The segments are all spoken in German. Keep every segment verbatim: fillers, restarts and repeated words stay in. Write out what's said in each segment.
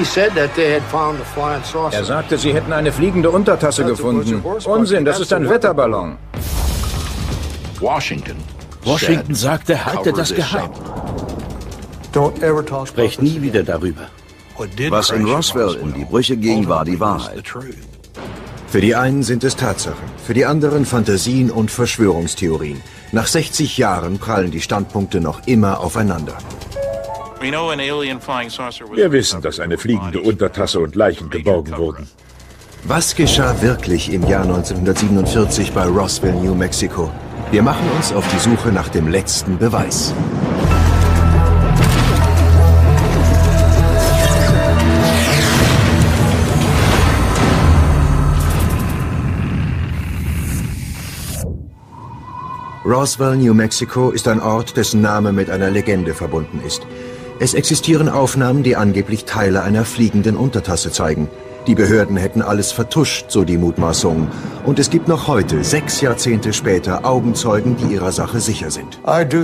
Er sagte, sie hätten eine fliegende Untertasse gefunden. Unsinn, das ist ein Wetterballon. Washington Washington sagte, halte das geheim. Sprecht nie wieder darüber. Was in Roswell in die Brüche ging, war die Wahrheit. Für die einen sind es Tatsachen, für die anderen Fantasien und Verschwörungstheorien. Nach sechzig Jahren prallen die Standpunkte noch immer aufeinander. Wir wissen, dass eine fliegende Untertasse und Leichen geborgen wurden. Was geschah wirklich im Jahr neunzehnhundertsiebenundvierzig bei Roswell, New Mexico? Wir machen uns auf die Suche nach dem letzten Beweis. Roswell, New Mexico ist ein Ort, dessen Name mit einer Legende verbunden ist. Es existieren Aufnahmen, die angeblich Teile einer fliegenden Untertasse zeigen. Die Behörden hätten alles vertuscht, so die Mutmaßungen. Und es gibt noch heute, sechs Jahrzehnte später, Augenzeugen, die ihrer Sache sicher sind.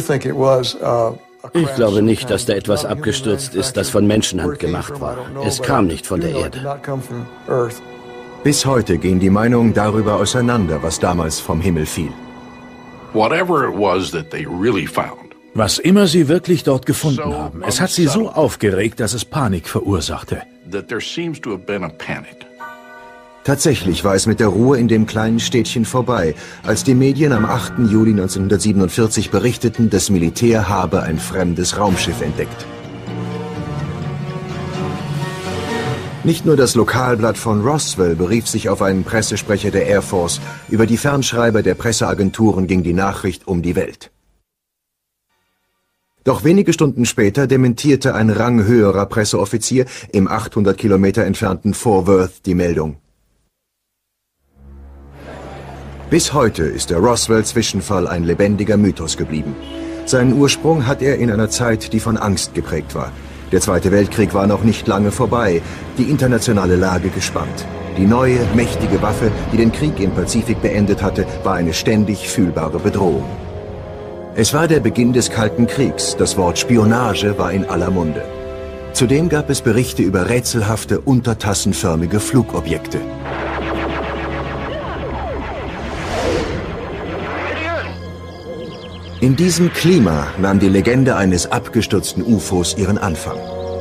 Ich glaube nicht, dass da etwas abgestürzt ist, das von Menschenhand gemacht war. Es kam nicht von der Erde. Bis heute gehen die Meinungen darüber auseinander, was damals vom Himmel fiel. Was immer sie wirklich dort gefunden haben, es hat sie so aufgeregt, dass es Panik verursachte. Tatsächlich war es mit der Ruhe in dem kleinen Städtchen vorbei, als die Medien am achten Juli neunzehnhundertsiebenundvierzig berichteten, das Militär habe ein fremdes Raumschiff entdeckt. Nicht nur das Lokalblatt von Roswell berief sich auf einen Pressesprecher der Air Force. Über die Fernschreiber der Presseagenturen ging die Nachricht um die Welt. Doch wenige Stunden später dementierte ein ranghöherer Presseoffizier im achthundert Kilometer entfernten Fort Worth die Meldung. Bis heute ist der Roswell-Zwischenfall ein lebendiger Mythos geblieben. Seinen Ursprung hat er in einer Zeit, die von Angst geprägt war. Der Zweite Weltkrieg war noch nicht lange vorbei, die internationale Lage gespannt. Die neue, mächtige Waffe, die den Krieg im Pazifik beendet hatte, war eine ständig fühlbare Bedrohung. Es war der Beginn des Kalten Kriegs, das Wort Spionage war in aller Munde. Zudem gab es Berichte über rätselhafte, untertassenförmige Flugobjekte. In diesem Klima nahm die Legende eines abgestürzten U F Os ihren Anfang.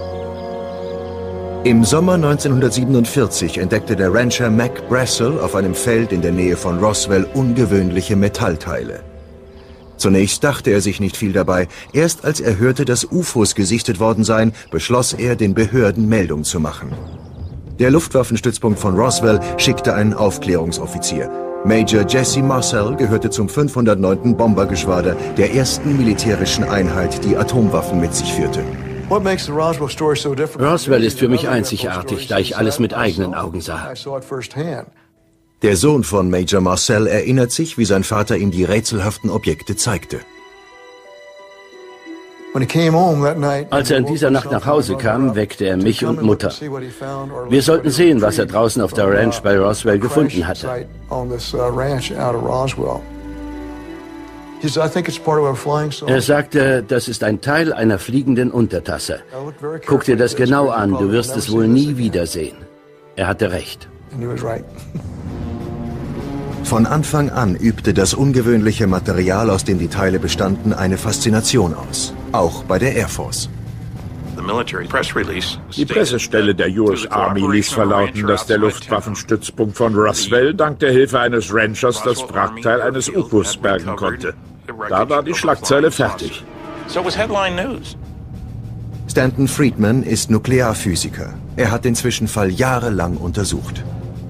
Im Sommer neunzehnhundertsiebenundvierzig entdeckte der Rancher Mac Brassel auf einem Feld in der Nähe von Roswell ungewöhnliche Metallteile. Zunächst dachte er sich nicht viel dabei. Erst als er hörte, dass U F Os gesichtet worden seien, beschloss er, den Behörden Meldung zu machen. Der Luftwaffenstützpunkt von Roswell schickte einen Aufklärungsoffizier. Major Jesse Marcel gehörte zum fünfhundertneunten Bombergeschwader, der ersten militärischen Einheit, die Atomwaffen mit sich führte. Roswell ist für mich einzigartig, da ich alles mit eigenen Augen sah. Der Sohn von Major Marcel erinnert sich, wie sein Vater ihm die rätselhaften Objekte zeigte. Als er in dieser Nacht nach Hause kam, weckte er mich und Mutter. Wir sollten sehen, was er draußen auf der Ranch bei Roswell gefunden hatte. Er sagte, das ist ein Teil einer fliegenden Untertasse. Guck dir das genau an, du wirst es wohl nie wiedersehen. Er hatte recht. Von Anfang an übte das ungewöhnliche Material, aus dem die Teile bestanden, eine Faszination aus. Auch bei der Air Force. Die Pressestelle der U S Army ließ verlauten, dass der Luftwaffenstützpunkt von Roswell dank der Hilfe eines Ranchers das Wrackteil eines U F Os bergen konnte. Da war die Schlagzeile fertig. Stanton Friedman ist Nuklearphysiker. Er hat den Zwischenfall jahrelang untersucht.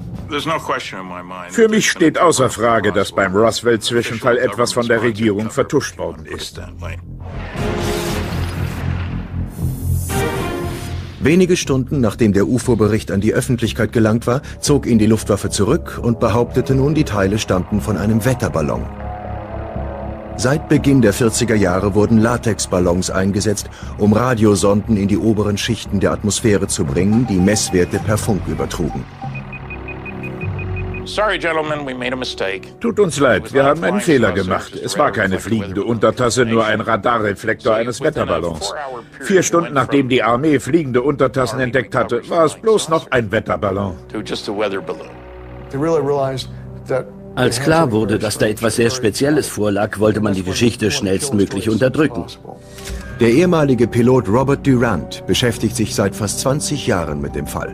Für mich steht außer Frage, dass beim Roswell-Zwischenfall etwas von der Regierung vertuscht worden ist. Wenige Stunden nachdem der U F O-Bericht an die Öffentlichkeit gelangt war, zog ihn die Luftwaffe zurück und behauptete nun, die Teile stammten von einem Wetterballon. Seit Beginn der vierziger Jahre wurden Latexballons eingesetzt, um Radiosonden in die oberen Schichten der Atmosphäre zu bringen, die Messwerte per Funk übertrugen. Tut uns leid, wir haben einen Fehler gemacht. Es war keine fliegende Untertasse, nur ein Radarreflektor eines Wetterballons. Vier Stunden nachdem die Armee fliegende Untertassen entdeckt hatte, war es bloß noch ein Wetterballon. Als klar wurde, dass da etwas sehr Spezielles vorlag, wollte man die Geschichte schnellstmöglich unterdrücken. Der ehemalige Pilot Robert Durant beschäftigt sich seit fast zwanzig Jahren mit dem Fall.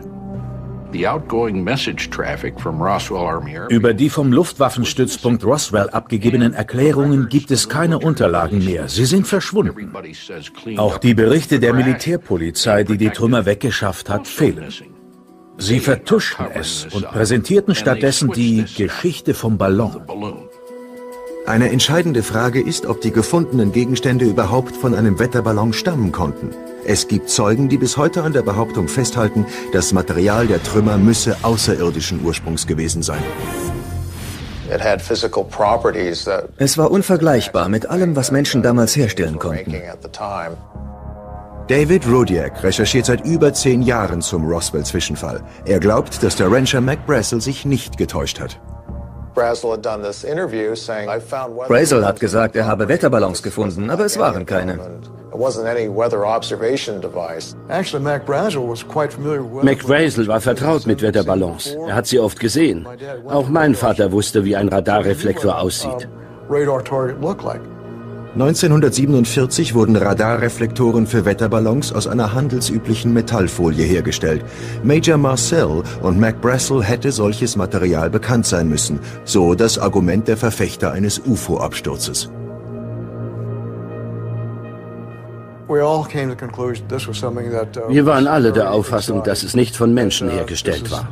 Über die vom Luftwaffenstützpunkt Roswell abgegebenen Erklärungen gibt es keine Unterlagen mehr. Sie sind verschwunden. Auch die Berichte der Militärpolizei, die die Trümmer weggeschafft hat, fehlen. Sie vertuschten es und präsentierten stattdessen die Geschichte vom Ballon. Eine entscheidende Frage ist, ob die gefundenen Gegenstände überhaupt von einem Wetterballon stammen konnten. Es gibt Zeugen, die bis heute an der Behauptung festhalten, das Material der Trümmer müsse außerirdischen Ursprungs gewesen sein. Es war unvergleichbar mit allem, was Menschen damals herstellen konnten. David Rudiak recherchiert seit über zehn Jahren zum Roswell-Zwischenfall. Er glaubt, dass der Rancher Mac Brazel sich nicht getäuscht hat. Brazel hat gesagt, er habe Wetterballons gefunden, aber es waren keine. Mac Brazel war vertraut mit Wetterballons. Er hat sie oft gesehen. Auch mein Vater wusste, wie ein Radarreflektor aussieht. neunzehnhundertsiebenundvierzig wurden Radarreflektoren für Wetterballons aus einer handelsüblichen Metallfolie hergestellt. Major Marcel und Mac Brazel hätte solches Material bekannt sein müssen, so das Argument der Verfechter eines U F O-Absturzes. Wir waren alle der Auffassung, dass es nicht von Menschen hergestellt war.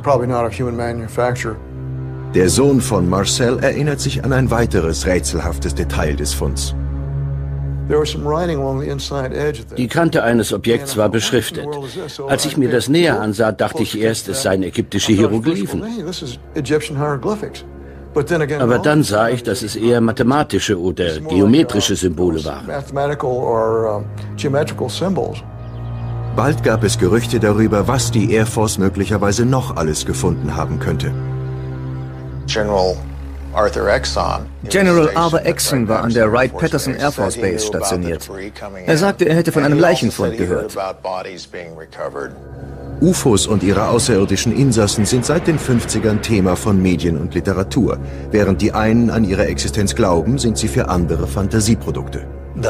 Der Sohn von Marcel erinnert sich an ein weiteres rätselhaftes Detail des Funds. Die Kante eines Objekts war beschriftet. Als ich mir das näher ansah, dachte ich erst, es seien ägyptische Hieroglyphen. Aber dann sah ich, dass es eher mathematische oder geometrische Symbole waren. Bald gab es Gerüchte darüber, was die Air Force möglicherweise noch alles gefunden haben könnte. General Arthur Exon war an der Wright-Patterson Air Force Base stationiert. Er sagte, er hätte von einem Leichenfund gehört. U F Os und ihre außerirdischen Insassen sind seit den fünfzigern Thema von Medien und Literatur. Während die einen an ihre Existenz glauben, sind sie für andere Fantasieprodukte.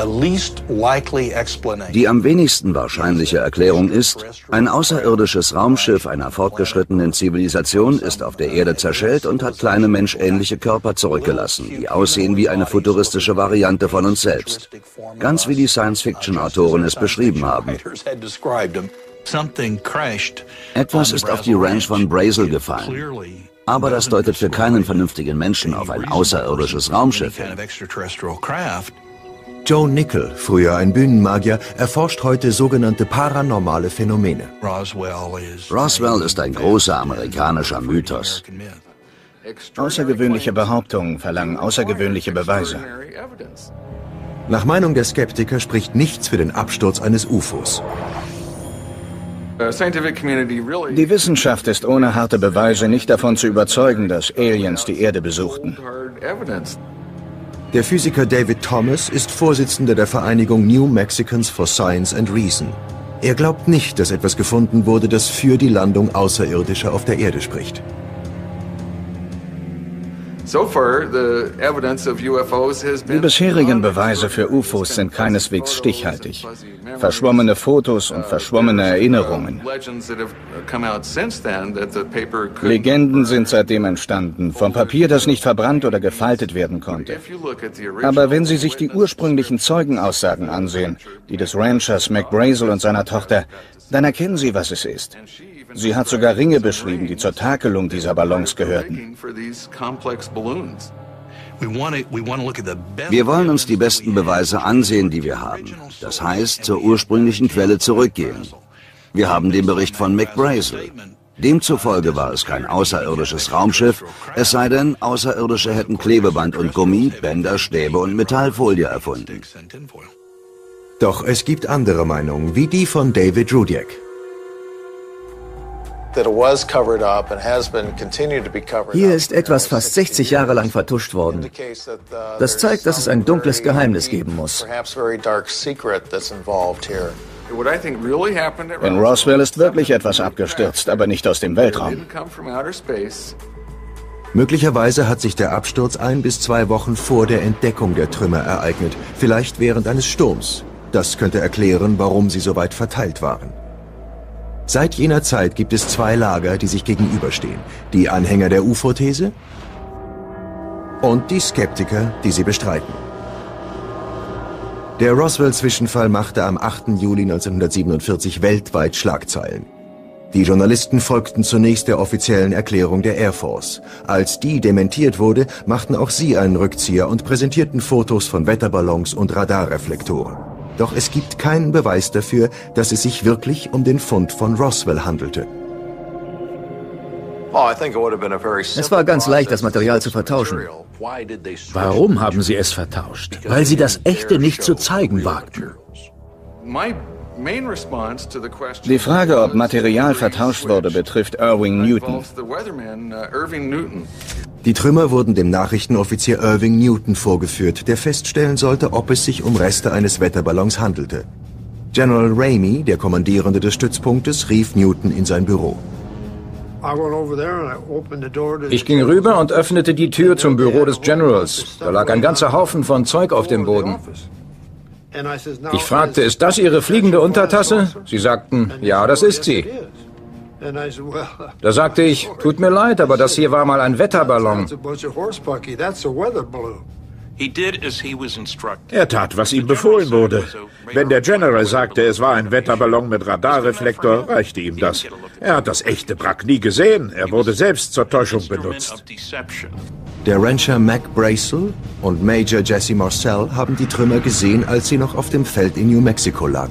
Die am wenigsten wahrscheinliche Erklärung ist, ein außerirdisches Raumschiff einer fortgeschrittenen Zivilisation ist auf der Erde zerschellt und hat kleine menschähnliche Körper zurückgelassen, die aussehen wie eine futuristische Variante von uns selbst. Ganz wie die Science-Fiction-Autoren es beschrieben haben. Etwas ist auf die Ranch von Brazel gefallen. Aber das deutet für keinen vernünftigen Menschen auf ein außerirdisches Raumschiff hin. Joe Nickel, früher ein Bühnenmagier, erforscht heute sogenannte paranormale Phänomene. Roswell ist ein großer amerikanischer Mythos. Außergewöhnliche Behauptungen verlangen außergewöhnliche Beweise. Nach Meinung der Skeptiker spricht nichts für den Absturz eines U F Os. Die Wissenschaft ist ohne harte Beweise nicht davon zu überzeugen, dass Aliens die Erde besuchten. Der Physiker David Thomas ist Vorsitzender der Vereinigung New Mexicans for Science and Reason. Er glaubt nicht, dass etwas gefunden wurde, das für die Landung Außerirdischer auf der Erde spricht. Die bisherigen Beweise für U F Os sind keineswegs stichhaltig. Verschwommene Fotos und verschwommene Erinnerungen. Legenden sind seitdem entstanden, vom Papier, das nicht verbrannt oder gefaltet werden konnte. Aber wenn Sie sich die ursprünglichen Zeugenaussagen ansehen, die des Ranchers Mac Brazel und seiner Tochter, dann erkennen Sie, was es ist. Sie hat sogar Ringe beschrieben, die zur Takelung dieser Ballons gehörten. Wir wollen uns die besten Beweise ansehen, die wir haben. Das heißt, zur ursprünglichen Quelle zurückgehen. Wir haben den Bericht von Mac Brazel. Demzufolge war es kein außerirdisches Raumschiff, es sei denn, Außerirdische hätten Klebeband und Gummi, Bänder, Stäbe und Metallfolie erfunden. Doch es gibt andere Meinungen, wie die von David Rudiak. Hier ist etwas fast sechzig Jahre lang vertuscht worden. Das zeigt, dass es ein dunkles Geheimnis geben muss. In Roswell ist wirklich etwas abgestürzt, aber nicht aus dem Weltraum. Möglicherweise hat sich der Absturz ein bis zwei Wochen vor der Entdeckung der Trümmer ereignet, vielleicht während eines Sturms. Das könnte erklären, warum sie so weit verteilt waren. Seit jener Zeit gibt es zwei Lager, die sich gegenüberstehen. Die Anhänger der U F O-These und die Skeptiker, die sie bestreiten. Der Roswell-Zwischenfall machte am achten Juli neunzehnhundertsiebenundvierzig weltweit Schlagzeilen. Die Journalisten folgten zunächst der offiziellen Erklärung der Air Force. Als die dementiert wurde, machten auch sie einen Rückzieher und präsentierten Fotos von Wetterballons und Radarreflektoren. Doch es gibt keinen Beweis dafür, dass es sich wirklich um den Fund von Roswell handelte. Es war ganz leicht, das Material zu vertauschen. Warum haben sie es vertauscht? Weil sie das Echte nicht zu zeigen wagten. Die Frage, ob Material vertauscht wurde, betrifft Irving Newton. Die Trümmer wurden dem Nachrichtenoffizier Irving Newton vorgeführt, der feststellen sollte, ob es sich um Reste eines Wetterballons handelte. General Ramey, der Kommandierende des Stützpunktes, rief Newton in sein Büro. Ich ging rüber und öffnete die Tür zum Büro des Generals. Da lag ein ganzer Haufen von Zeug auf dem Boden. Ich fragte, ist das Ihre fliegende Untertasse? Sie sagten, ja, das ist sie. Da sagte ich, tut mir leid, aber das hier war mal ein Wetterballon. Er tat, was ihm befohlen wurde. Wenn der General sagte, es war ein Wetterballon mit Radarreflektor, reichte ihm das. Er hat das echte Wrack nie gesehen. Er wurde selbst zur Täuschung benutzt. Der Rancher Mac Brazel und Major Jesse Marcel haben die Trümmer gesehen, als sie noch auf dem Feld in New Mexico lagen.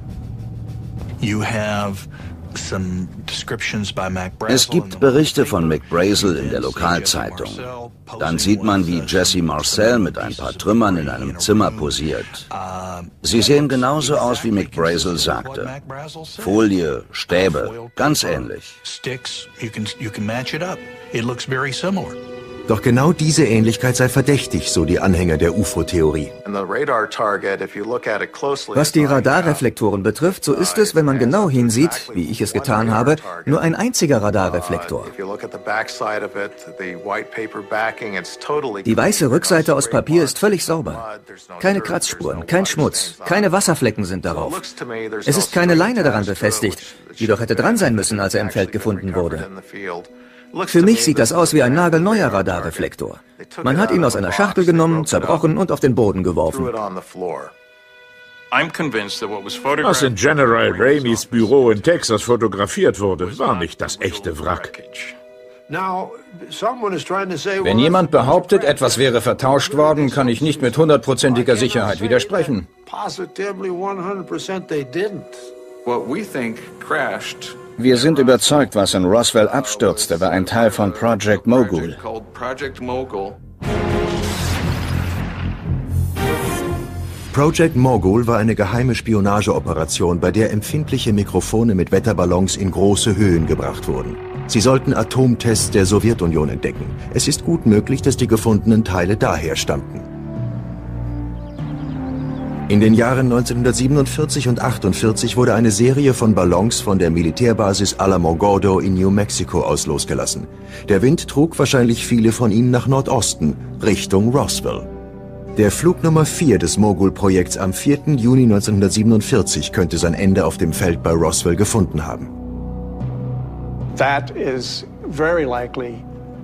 Es gibt Berichte von Mac Brazel in der Lokalzeitung. Dann sieht man, wie Jesse Marcel mit ein paar Trümmern in einem Zimmer posiert. Sie sehen genauso aus, wie Mac Brazel sagte. Folie, Stäbe, ganz ähnlich. Doch genau diese Ähnlichkeit sei verdächtig, so die Anhänger der U F O-Theorie. Was die Radarreflektoren betrifft, so ist es, wenn man genau hinsieht, wie ich es getan habe, nur ein einziger Radarreflektor. Die weiße Rückseite aus Papier ist völlig sauber. Keine Kratzspuren, kein Schmutz, keine Wasserflecken sind darauf. Es ist keine Leine daran befestigt, die doch hätte dran sein müssen, als er im Feld gefunden wurde. Für mich sieht das aus wie ein nagelneuer Radarreflektor. Man hat ihn aus einer Schachtel genommen, zerbrochen und auf den Boden geworfen. Was in General Rameys Büro in Texas fotografiert wurde, war nicht das echte Wrack. Wenn jemand behauptet, etwas wäre vertauscht worden, kann ich nicht mit hundertprozentiger Sicherheit widersprechen. Wir sind überzeugt, was in Roswell abstürzte, war ein Teil von Project Mogul. Project Mogul war eine geheime Spionageoperation, bei der empfindliche Mikrofone mit Wetterballons in große Höhen gebracht wurden. Sie sollten Atomtests der Sowjetunion entdecken. Es ist gut möglich, dass die gefundenen Teile daher stammten. In den Jahren neunzehnhundertsiebenundvierzig und achtundvierzig wurde eine Serie von Ballons von der Militärbasis Alamogordo in New Mexico aus losgelassen. Der Wind trug wahrscheinlich viele von ihnen nach Nordosten, Richtung Roswell. Der Flug Nummer vier des Mogul-Projekts am vierten Juni neunzehnhundertsiebenundvierzig könnte sein Ende auf dem Feld bei Roswell gefunden haben. That is very likely.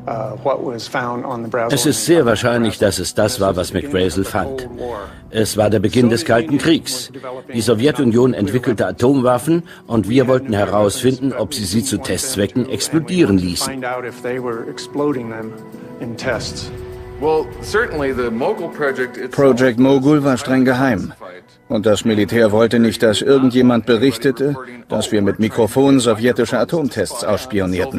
Es ist sehr wahrscheinlich, dass es das war, was Mac Brazel fand. Es war der Beginn des Kalten Kriegs. Die Sowjetunion entwickelte Atomwaffen und wir wollten herausfinden, ob sie sie zu Testzwecken explodieren ließen. Project Mogul war streng geheim. Und das Militär wollte nicht, dass irgendjemand berichtete, dass wir mit Mikrofonen sowjetische Atomtests ausspionierten.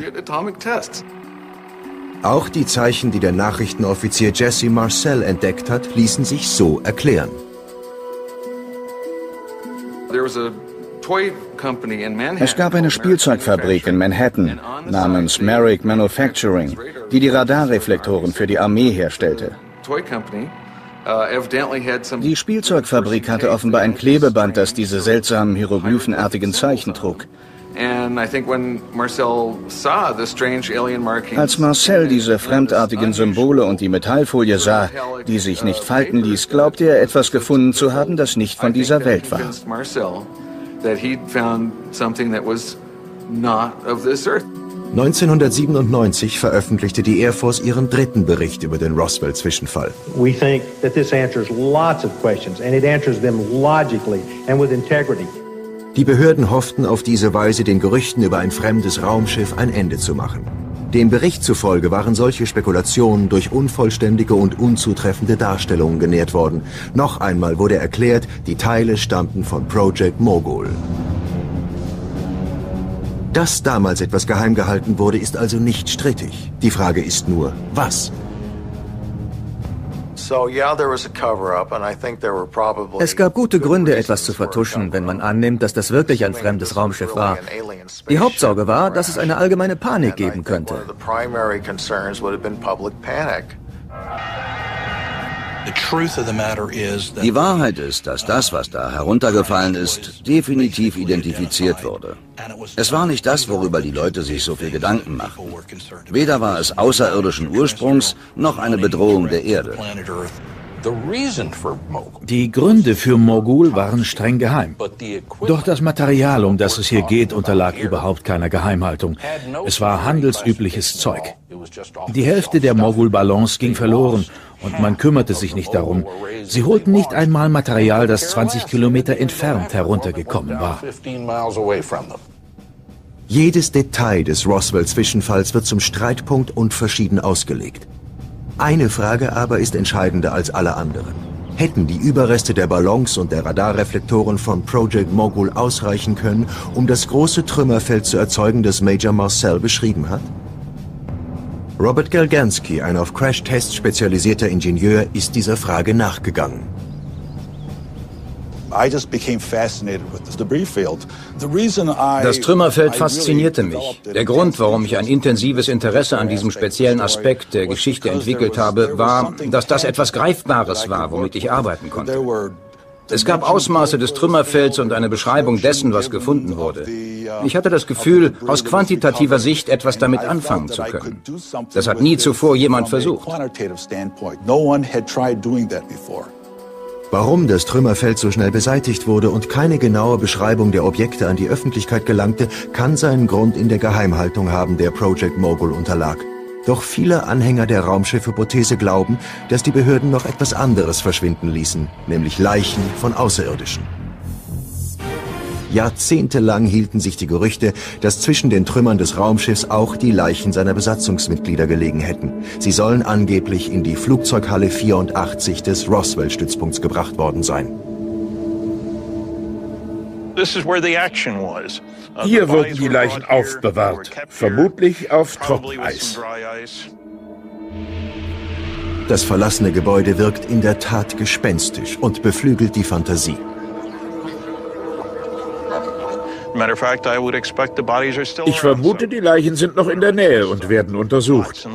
Auch die Zeichen, die der Nachrichtenoffizier Jesse Marcel entdeckt hat, ließen sich so erklären. Es gab eine Spielzeugfabrik in Manhattan namens Merrick Manufacturing, die die Radarreflektoren für die Armee herstellte. Die Spielzeugfabrik hatte offenbar ein Klebeband, das diese seltsamen hieroglyphenartigen Zeichen trug. Als Marcel diese fremdartigen Symbole und die Metallfolie sah, die sich nicht falten ließ, glaubte er, etwas gefunden zu haben, das nicht von dieser Welt war. neunzehnhundertsiebenundneunzig veröffentlichte die Air Force ihren dritten Bericht über den Roswell-Zwischenfall. We think that this answers lots of questions and it answers them logically and with integrity. Die Behörden hofften auf diese Weise, den Gerüchten über ein fremdes Raumschiff ein Ende zu machen. Dem Bericht zufolge waren solche Spekulationen durch unvollständige und unzutreffende Darstellungen genährt worden. Noch einmal wurde erklärt, die Teile stammten von Project Mogul. Dass damals etwas geheim gehalten wurde, ist also nicht strittig. Die Frage ist nur, was? Es gab gute Gründe, etwas zu vertuschen, wenn man annimmt, dass das wirklich ein fremdes Raumschiff war. Die Hauptsorge war, dass es eine allgemeine Panik geben könnte. Die Wahrheit ist, dass das, was da heruntergefallen ist, definitiv identifiziert wurde. Es war nicht das, worüber die Leute sich so viel Gedanken machten. Weder war es außerirdischen Ursprungs, noch eine Bedrohung der Erde. Die Gründe für Mogul waren streng geheim. Doch das Material, um das es hier geht, unterlag überhaupt keiner Geheimhaltung. Es war handelsübliches Zeug. Die Hälfte der Mogul-Ballons ging verloren und man kümmerte sich nicht darum. Sie holten nicht einmal Material, das zwanzig Kilometer entfernt heruntergekommen war. Jedes Detail des Roswell-Zwischenfalls wird zum Streitpunkt und verschieden ausgelegt. Eine Frage aber ist entscheidender als alle anderen. Hätten die Überreste der Ballons und der Radarreflektoren von Project Mogul ausreichen können, um das große Trümmerfeld zu erzeugen, das Major Marcel beschrieben hat? Robert Galgansky, ein auf Crashtests spezialisierter Ingenieur, ist dieser Frage nachgegangen. Das Trümmerfeld faszinierte mich. Der Grund, warum ich ein intensives Interesse an diesem speziellen Aspekt der Geschichte entwickelt habe, war, dass das etwas Greifbares war, womit ich arbeiten konnte. Es gab Ausmaße des Trümmerfelds und eine Beschreibung dessen, was gefunden wurde. Ich hatte das Gefühl, aus quantitativer Sicht etwas damit anfangen zu können. Das hat nie zuvor jemand versucht. Warum das Trümmerfeld so schnell beseitigt wurde und keine genaue Beschreibung der Objekte an die Öffentlichkeit gelangte, kann seinen Grund in der Geheimhaltung haben, der Project Mogul unterlag. Doch viele Anhänger der Raumschiff-Hypothese glauben, dass die Behörden noch etwas anderes verschwinden ließen, nämlich Leichen von Außerirdischen. Jahrzehntelang hielten sich die Gerüchte, dass zwischen den Trümmern des Raumschiffs auch die Leichen seiner Besatzungsmitglieder gelegen hätten. Sie sollen angeblich in die Flugzeughalle vierundachtzig des Roswell-Stützpunkts gebracht worden sein. Hier wurden die Leichen aufbewahrt, vermutlich auf Trockeneis. Das verlassene Gebäude wirkt in der Tat gespenstisch und beflügelt die Fantasie. Ich vermute, die Leichen sind noch in der Nähe und werden untersucht.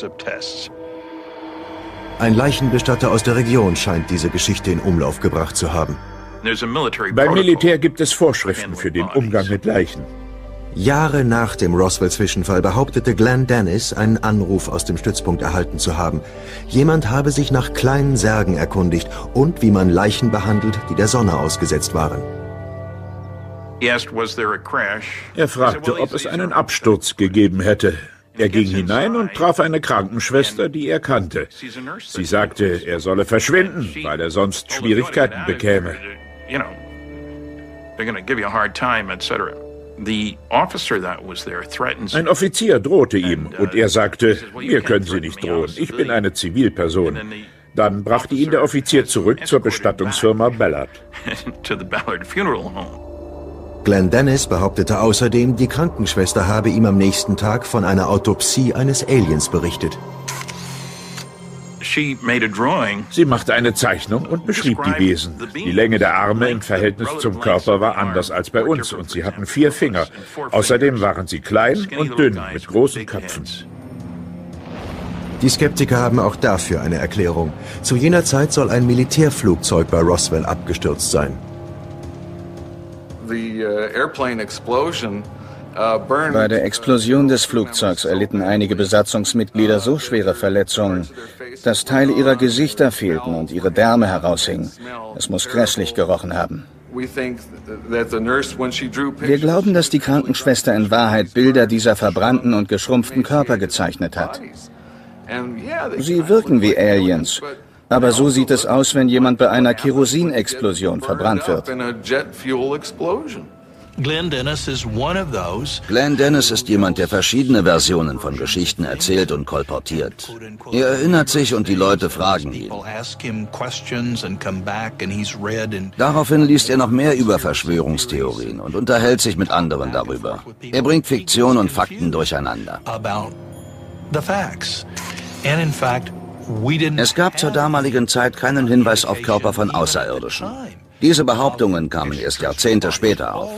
Ein Leichenbestatter aus der Region scheint diese Geschichte in Umlauf gebracht zu haben. Beim Militär gibt es Vorschriften für den Umgang mit Leichen. Jahre nach dem Roswell-Zwischenfall behauptete Glenn Dennis, einen Anruf aus dem Stützpunkt erhalten zu haben. Jemand habe sich nach kleinen Särgen erkundigt und wie man Leichen behandelt, die der Sonne ausgesetzt waren. Er fragte, ob es einen Absturz gegeben hätte. Er ging hinein und traf eine Krankenschwester, die er kannte. Sie sagte, er solle verschwinden, weil er sonst Schwierigkeiten bekäme. Ein Offizier drohte ihm und er sagte, mir können Sie nicht drohen, ich bin eine Zivilperson. Dann brachte ihn der Offizier zurück zur Bestattungsfirma Ballard. Glenn Dennis behauptete außerdem, die Krankenschwester habe ihm am nächsten Tag von einer Autopsie eines Aliens berichtet. Sie machte eine Zeichnung und beschrieb die Wesen. Die Länge der Arme im Verhältnis zum Körper war anders als bei uns und sie hatten vier Finger. Außerdem waren sie klein und dünn mit großen Köpfen. Die Skeptiker haben auch dafür eine Erklärung. Zu jener Zeit soll ein Militärflugzeug bei Roswell abgestürzt sein. Bei der Explosion des Flugzeugs erlitten einige Besatzungsmitglieder so schwere Verletzungen, dass Teile ihrer Gesichter fehlten und ihre Därme heraushingen. Es muss grässlich gerochen haben. Wir glauben, dass die Krankenschwester in Wahrheit Bilder dieser verbrannten und geschrumpften Körper gezeichnet hat. Sie wirken wie Aliens, aber so sieht es aus, wenn jemand bei einer Kerosinexplosion verbrannt wird. Glenn Dennis ist Glenn Dennis ist jemand, der verschiedene Versionen von Geschichten erzählt und kolportiert. Er erinnert sich und die Leute fragen ihn. Daraufhin liest er noch mehr über Verschwörungstheorien und unterhält sich mit anderen darüber. Er bringt Fiktion und Fakten durcheinander. Es gab zur damaligen Zeit keinen Hinweis auf Körper von Außerirdischen. Diese Behauptungen kamen erst Jahrzehnte später auf.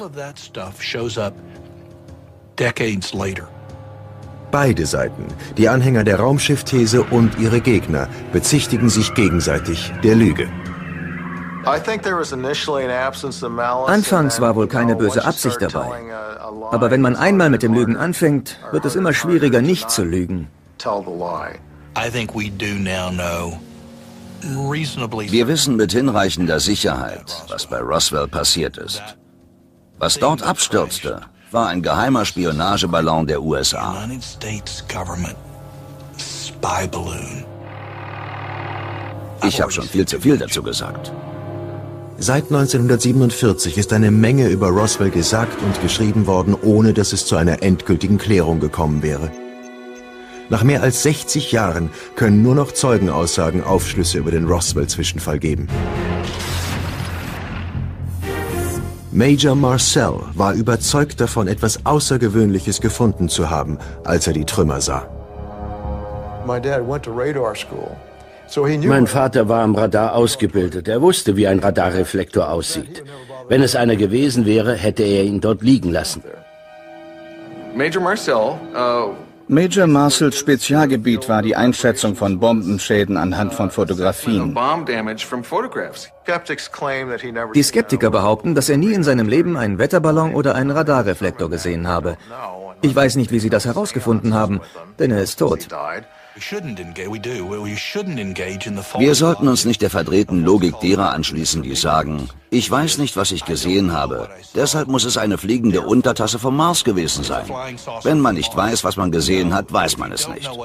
Beide Seiten, die Anhänger der Raumschiffthese und ihre Gegner, bezichtigen sich gegenseitig der Lüge. Anfangs war wohl keine böse Absicht dabei. Aber wenn man einmal mit dem Lügen anfängt, wird es immer schwieriger, nicht zu lügen. Wir wissen mit hinreichender Sicherheit, was bei Roswell passiert ist. Was dort abstürzte, war ein geheimer Spionageballon der U S A. Ich habe schon viel zu viel dazu gesagt. Seit neunzehnhundertsiebenundvierzig ist eine Menge über Roswell gesagt und geschrieben worden, ohne dass es zu einer endgültigen Klärung gekommen wäre. Nach mehr als sechzig Jahren können nur noch Zeugenaussagen Aufschlüsse über den Roswell-Zwischenfall geben. Major Marcel war überzeugt davon, etwas Außergewöhnliches gefunden zu haben, als er die Trümmer sah. Mein Vater war am Radar ausgebildet. Er wusste, wie ein Radarreflektor aussieht. Wenn es einer gewesen wäre, hätte er ihn dort liegen lassen. Major Marcel, uh Major Marcels Spezialgebiet war die Einschätzung von Bombenschäden anhand von Fotografien. Die Skeptiker behaupten, dass er nie in seinem Leben einen Wetterballon oder einen Radarreflektor gesehen habe. Ich weiß nicht, wie sie das herausgefunden haben, denn er ist tot. Wir sollten uns nicht der verdrehten Logik derer anschließen, die sagen, ich weiß nicht, was ich gesehen habe, deshalb muss es eine fliegende Untertasse vom Mars gewesen sein. Wenn man nicht weiß, was man gesehen hat, weiß man es nicht.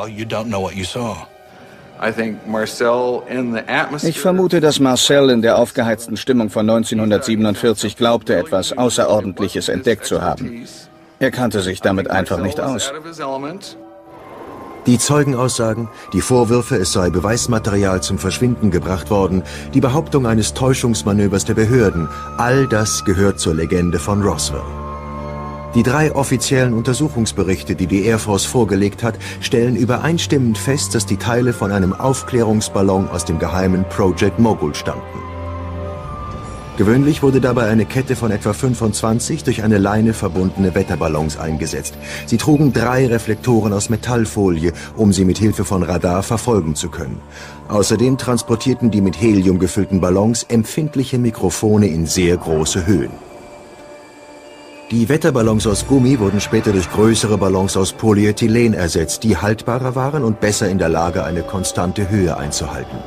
Ich vermute, dass Marcel in der aufgeheizten Stimmung von neunzehnhundertsiebenundvierzig glaubte, etwas Außerordentliches entdeckt zu haben. Er kannte sich damit einfach nicht aus. Die Zeugenaussagen, die Vorwürfe, es sei Beweismaterial zum Verschwinden gebracht worden, die Behauptung eines Täuschungsmanövers der Behörden, all das gehört zur Legende von Roswell. Die drei offiziellen Untersuchungsberichte, die die Air Force vorgelegt hat, stellen übereinstimmend fest, dass die Teile von einem Aufklärungsballon aus dem geheimen Project Mogul stammten. Gewöhnlich wurde dabei eine Kette von etwa fünfundzwanzig durch eine Leine verbundene Wetterballons eingesetzt. Sie trugen drei Reflektoren aus Metallfolie, um sie mit Hilfe von Radar verfolgen zu können. Außerdem transportierten die mit Helium gefüllten Ballons empfindliche Mikrofone in sehr große Höhen. Die Wetterballons aus Gummi wurden später durch größere Ballons aus Polyethylen ersetzt, die haltbarer waren und besser in der Lage, eine konstante Höhe einzuhalten.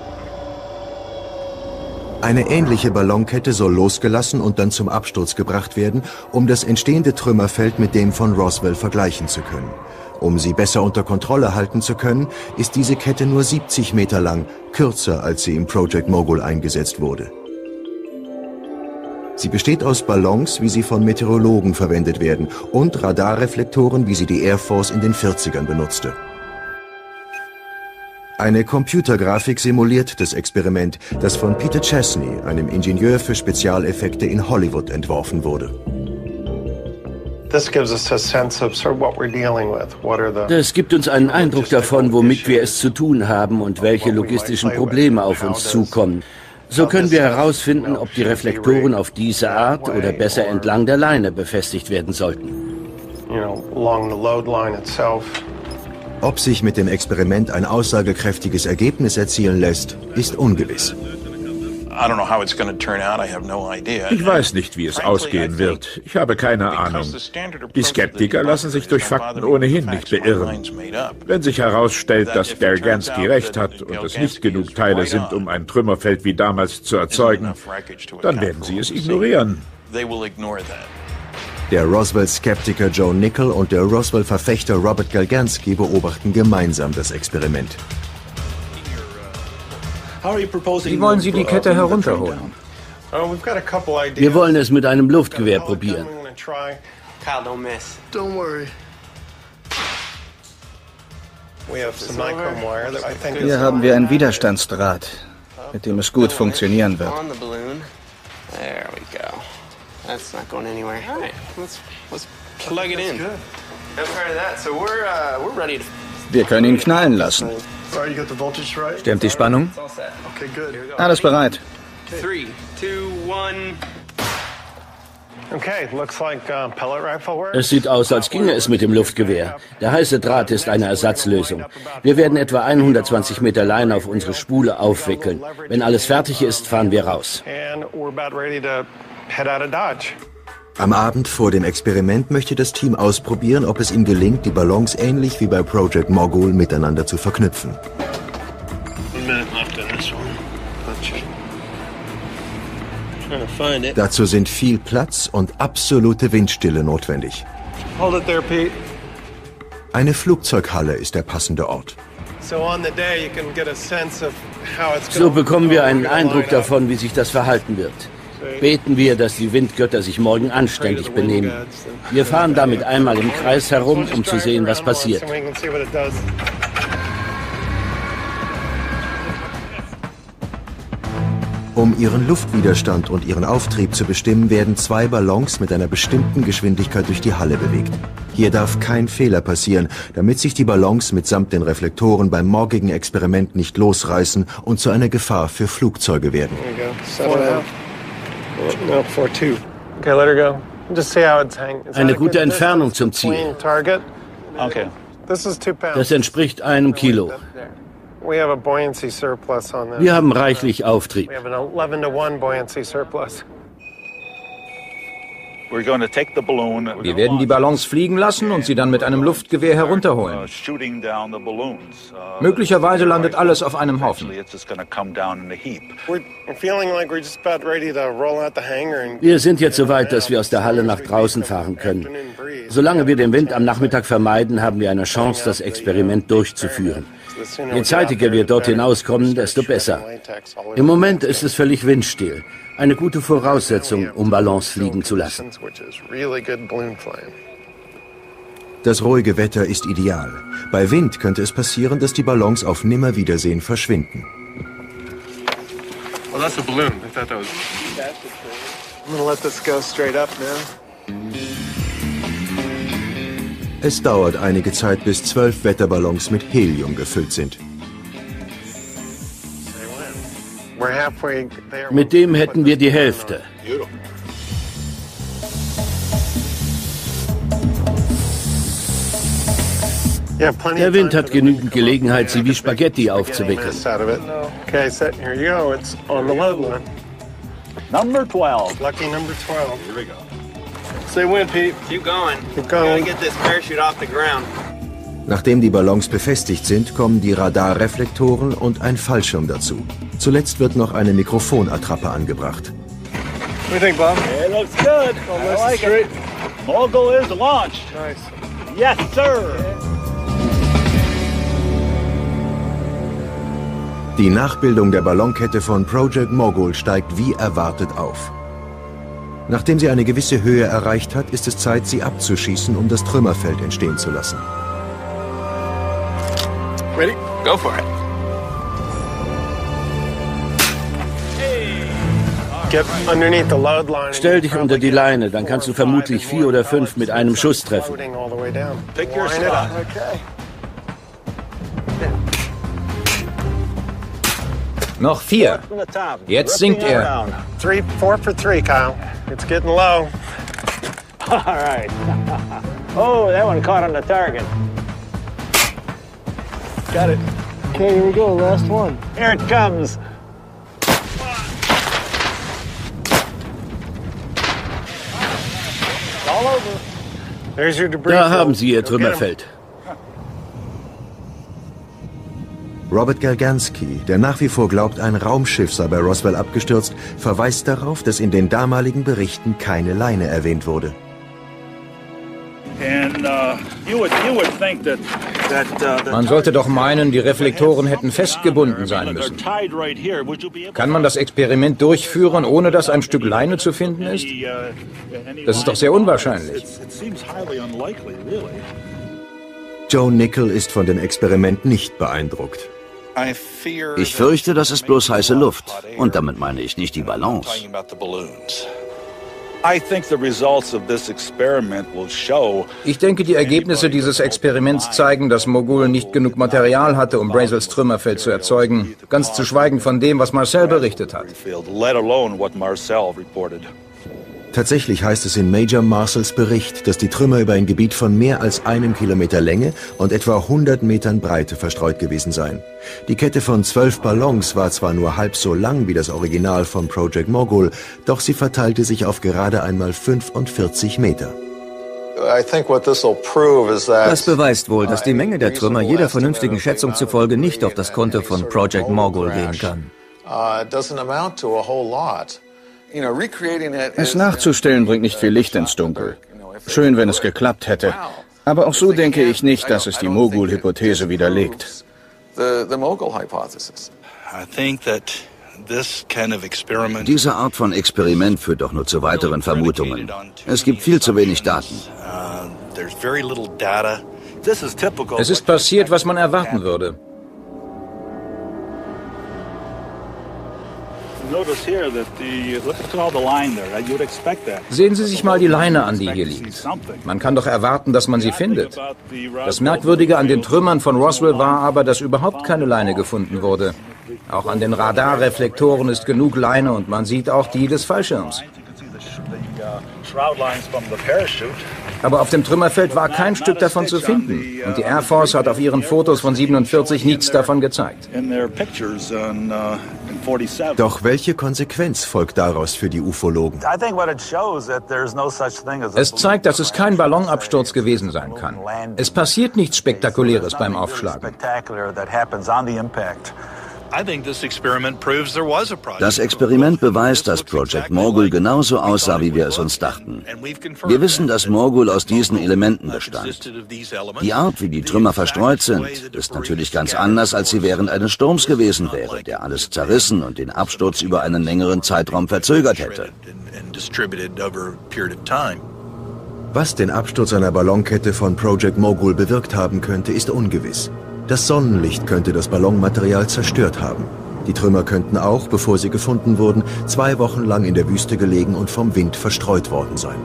Eine ähnliche Ballonkette soll losgelassen und dann zum Absturz gebracht werden, um das entstehende Trümmerfeld mit dem von Roswell vergleichen zu können. Um sie besser unter Kontrolle halten zu können, ist diese Kette nur siebzig Meter lang, kürzer als sie im Project Mogul eingesetzt wurde. Sie besteht aus Ballons, wie sie von Meteorologen verwendet werden, und Radarreflektoren, wie sie die Air Force in den vierzigern benutzte. Eine Computergrafik simuliert das Experiment, das von Peter Chesney, einem Ingenieur für Spezialeffekte in Hollywood, entworfen wurde. Das gibt uns einen Eindruck davon, womit wir es zu tun haben und welche logistischen Probleme auf uns zukommen. So können wir herausfinden, ob die Reflektoren auf diese Art oder besser entlang der Leine befestigt werden sollten. Ob sich mit dem Experiment ein aussagekräftiges Ergebnis erzielen lässt, ist ungewiss. Ich weiß nicht, wie es ausgehen wird. Ich habe keine Ahnung. Die Skeptiker lassen sich durch Fakten ohnehin nicht beirren. Wenn sich herausstellt, dass Galganski recht hat und es nicht genug Teile sind, um ein Trümmerfeld wie damals zu erzeugen, dann werden sie es ignorieren. Der Roswell-Skeptiker Joe Nickell und der Roswell-Verfechter Robert Galganski beobachten gemeinsam das Experiment. Wie wollen Sie die Kette herunterholen? Wir wollen es mit einem Luftgewehr probieren. Hier haben wir ein Widerstandsdraht, mit dem es gut funktionieren wird. Wir können ihn knallen lassen. Stimmt die Spannung? Alles bereit. Es sieht aus, als ginge es mit dem Luftgewehr. Der heiße Draht ist eine Ersatzlösung. Wir werden etwa hundertzwanzig Meter Leine auf unsere Spule aufwickeln. Wenn alles fertig ist, fahren wir raus. Am Abend vor dem Experiment möchte das Team ausprobieren, ob es ihm gelingt, die Ballons ähnlich wie bei Project Mogul miteinander zu verknüpfen. Dazu sind viel Platz und absolute Windstille notwendig. Eine Flugzeughalle ist der passende Ort. So bekommen wir einen Eindruck davon, wie sich das verhalten wird. Beten wir, dass die Windgötter sich morgen anständig benehmen. Wir fahren damit einmal im Kreis herum, um zu sehen, was passiert. Um ihren Luftwiderstand und ihren Auftrieb zu bestimmen, werden zwei Ballons mit einer bestimmten Geschwindigkeit durch die Halle bewegt. Hier darf kein Fehler passieren, damit sich die Ballons mitsamt den Reflektoren beim morgigen Experiment nicht losreißen und zu einer Gefahr für Flugzeuge werden. Eine gute Entfernung zum Ziel. Das entspricht einem Kilo. Wir haben reichlich Auftrieb. Wir werden die Ballons fliegen lassen und sie dann mit einem Luftgewehr herunterholen. Möglicherweise landet alles auf einem Haufen. Wir sind jetzt so weit, dass wir aus der Halle nach draußen fahren können. Solange wir den Wind am Nachmittag vermeiden, haben wir eine Chance, das Experiment durchzuführen. Je zeitiger wir dort hinauskommen, desto besser. Im Moment ist es völlig windstill. Eine gute Voraussetzung, um Ballons fliegen zu lassen. Das ruhige Wetter ist ideal. Bei Wind könnte es passieren, dass die Ballons auf Nimmerwiedersehen verschwinden. Es dauert einige Zeit, bis zwölf Wetterballons mit Helium gefüllt sind. Mit dem hätten wir die Hälfte. Der Wind hat genügend Gelegenheit, sie wie Spaghetti aufzuwickeln. Number twelve. Lucky number twelve. Here we go. Say when, Pete. Keep going. Keep going. We gotta get this parachute off the ground. Nachdem die Ballons befestigt sind, kommen die Radarreflektoren und ein Fallschirm dazu. Zuletzt wird noch eine Mikrofonattrappe angebracht. What do you think, Bob? It looks good. I like it. Mogul is launched. Nice. Yes, sir. Die Nachbildung der Ballonkette von Project Mogul steigt wie erwartet auf. Nachdem sie eine gewisse Höhe erreicht hat, ist es Zeit, sie abzuschießen, um das Trümmerfeld entstehen zu lassen. Ready? Go for it. Stell dich unter die Leine, dann kannst du vermutlich vier oder fünf mit einem Schuss treffen. Noch vier. Jetzt sinkt er. Three, four for three, Kyle. It's getting low. All right. Oh, that one caught on the target. Got it. Okay, here we go. Last one. Here it comes. All over. There's your debris. Da haben Sie Ihr Trümmerfeld. Robert Galganski, der nach wie vor glaubt, ein Raumschiff sei bei Roswell abgestürzt, verweist darauf, dass in den damaligen Berichten keine Leine erwähnt wurde. Man sollte doch meinen, die Reflektoren hätten festgebunden sein müssen. Kann man das Experiment durchführen, ohne dass ein Stück Leine zu finden ist? Das ist doch sehr unwahrscheinlich. Joe Nickell ist von dem Experiment nicht beeindruckt. Ich fürchte, das ist bloß heiße Luft. Und damit meine ich nicht die Ballons. Ich denke, die Ergebnisse dieses Experiments zeigen, dass Mogul nicht genug Material hatte, um Brazels Trümmerfeld zu erzeugen, ganz zu schweigen von dem, was Marcel berichtet hat. Tatsächlich heißt es in Major Marshalls Bericht, dass die Trümmer über ein Gebiet von mehr als einem Kilometer Länge und etwa hundert Metern Breite verstreut gewesen seien. Die Kette von zwölf Ballons war zwar nur halb so lang wie das Original von Project Mogul, doch sie verteilte sich auf gerade einmal fünfundvierzig Meter. Das beweist wohl, dass die Menge der Trümmer jeder vernünftigen Schätzung zufolge nicht auf das Konto von Project Mogul gehen kann. Es nachzustellen bringt nicht viel Licht ins Dunkel. Schön, wenn es geklappt hätte. Aber auch so denke ich nicht, dass es die Mogul-Hypothese widerlegt. Diese Art von Experiment führt doch nur zu weiteren Vermutungen. Es gibt viel zu wenig Daten. Es ist passiert, was man erwarten würde. Sehen Sie sich mal die Leine an, die hier liegt. Man kann doch erwarten, dass man sie findet. Das Merkwürdige an den Trümmern von Roswell war aber, dass überhaupt keine Leine gefunden wurde. Auch an den Radarreflektoren ist genug Leine und man sieht auch die des Fallschirms. Aber auf dem Trümmerfeld war kein Stück davon zu finden. Und die Air Force hat auf ihren Fotos von siebenundvierzig nichts davon gezeigt. Doch welche Konsequenz folgt daraus für die Ufologen? Es zeigt, dass es kein Ballonabsturz gewesen sein kann. Es passiert nichts Spektakuläres beim Aufschlagen. Das Experiment beweist, dass Project Mogul genauso aussah, wie wir es uns dachten. Wir wissen, dass Mogul aus diesen Elementen bestand. Die Art, wie die Trümmer verstreut sind, ist natürlich ganz anders, als sie während eines Sturms gewesen wäre, der alles zerrissen und den Absturz über einen längeren Zeitraum verzögert hätte. Was den Absturz einer Ballonkette von Project Mogul bewirkt haben könnte, ist ungewiss. Das Sonnenlicht könnte das Ballonmaterial zerstört haben. Die Trümmer könnten auch, bevor sie gefunden wurden, zwei Wochen lang in der Wüste gelegen und vom Wind verstreut worden sein.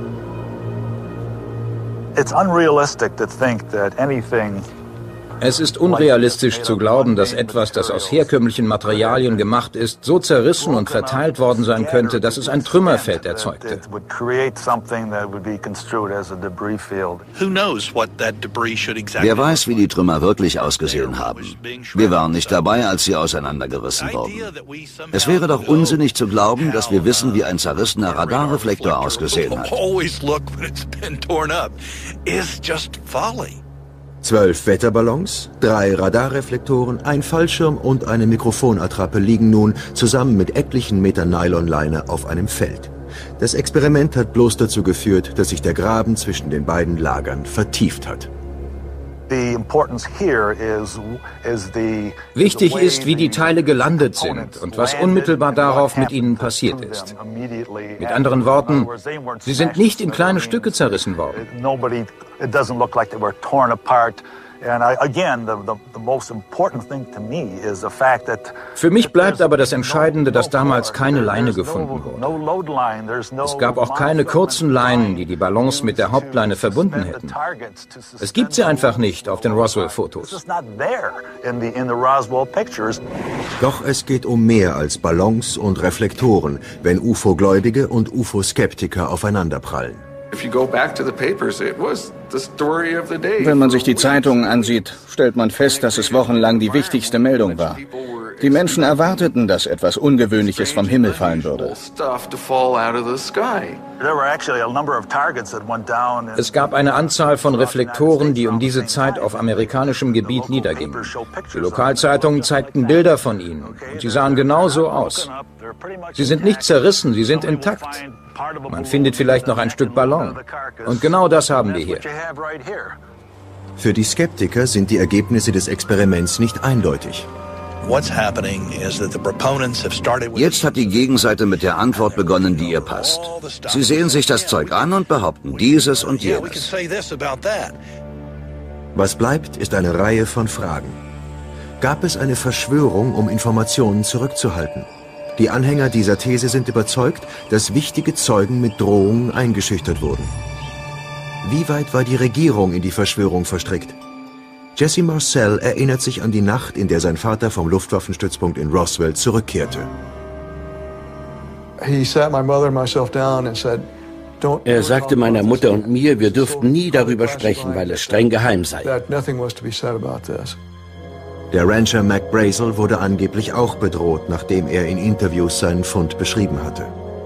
Es ist unrealistisch zu glauben, dass etwas, das aus herkömmlichen Materialien gemacht ist, so zerrissen und verteilt worden sein könnte, dass es ein Trümmerfeld erzeugte. Wer weiß, wie die Trümmer wirklich ausgesehen haben. Wir waren nicht dabei, als sie auseinandergerissen wurden. Es wäre doch unsinnig zu glauben, dass wir wissen, wie ein zerrissener Radarreflektor ausgesehen hat. Zwölf Wetterballons, drei Radarreflektoren, ein Fallschirm und eine Mikrofonattrappe liegen nun zusammen mit etlichen Metern Nylonleine auf einem Feld. Das Experiment hat bloß dazu geführt, dass sich der Graben zwischen den beiden Lagern vertieft hat. Wichtig ist, wie die Teile gelandet sind und was unmittelbar darauf mit ihnen passiert ist. Mit anderen Worten, sie sind nicht in kleine Stücke zerrissen worden. Für mich bleibt aber das Entscheidende, dass damals keine Leine gefunden wurde. Es gab auch keine kurzen Leinen, die die Ballons mit der Hauptleine verbunden hätten. Es gibt sie einfach nicht auf den Roswell-Fotos. Doch es geht um mehr als Ballons und Reflektoren, wenn U F O-Gläubige und U F O-Skeptiker aufeinanderprallen. Wenn man sich die Zeitungen ansieht, stellt man fest, dass es wochenlang die wichtigste Meldung war. Die Menschen erwarteten, dass etwas Ungewöhnliches vom Himmel fallen würde. Es gab eine Anzahl von Reflektoren, die um diese Zeit auf amerikanischem Gebiet niedergingen. Die Lokalzeitungen zeigten Bilder von ihnen und sie sahen genauso aus. Sie sind nicht zerrissen, sie sind intakt. Man findet vielleicht noch ein Stück Ballon. Und genau das haben wir hier. Für die Skeptiker sind die Ergebnisse des Experiments nicht eindeutig. Jetzt hat die Gegenseite mit der Antwort begonnen, die ihr passt. Sie sehen sich das Zeug an und behaupten dieses und jenes. Was bleibt, ist eine Reihe von Fragen. Gab es eine Verschwörung, um Informationen zurückzuhalten? Die Anhänger dieser These sind überzeugt, dass wichtige Zeugen mit Drohungen eingeschüchtert wurden. Wie weit war die Regierung in die Verschwörung verstrickt? Jesse Marcel erinnert sich an die Nacht, in der sein Vater vom Luftwaffenstützpunkt in Roswell zurückkehrte. Er sagte meiner Mutter und mir, wir dürften nie darüber sprechen, weil es streng geheim sei. Der Rancher Mac Brazel wurde angeblich auch bedroht, nachdem er in Interviews seinen Fund beschrieben hatte.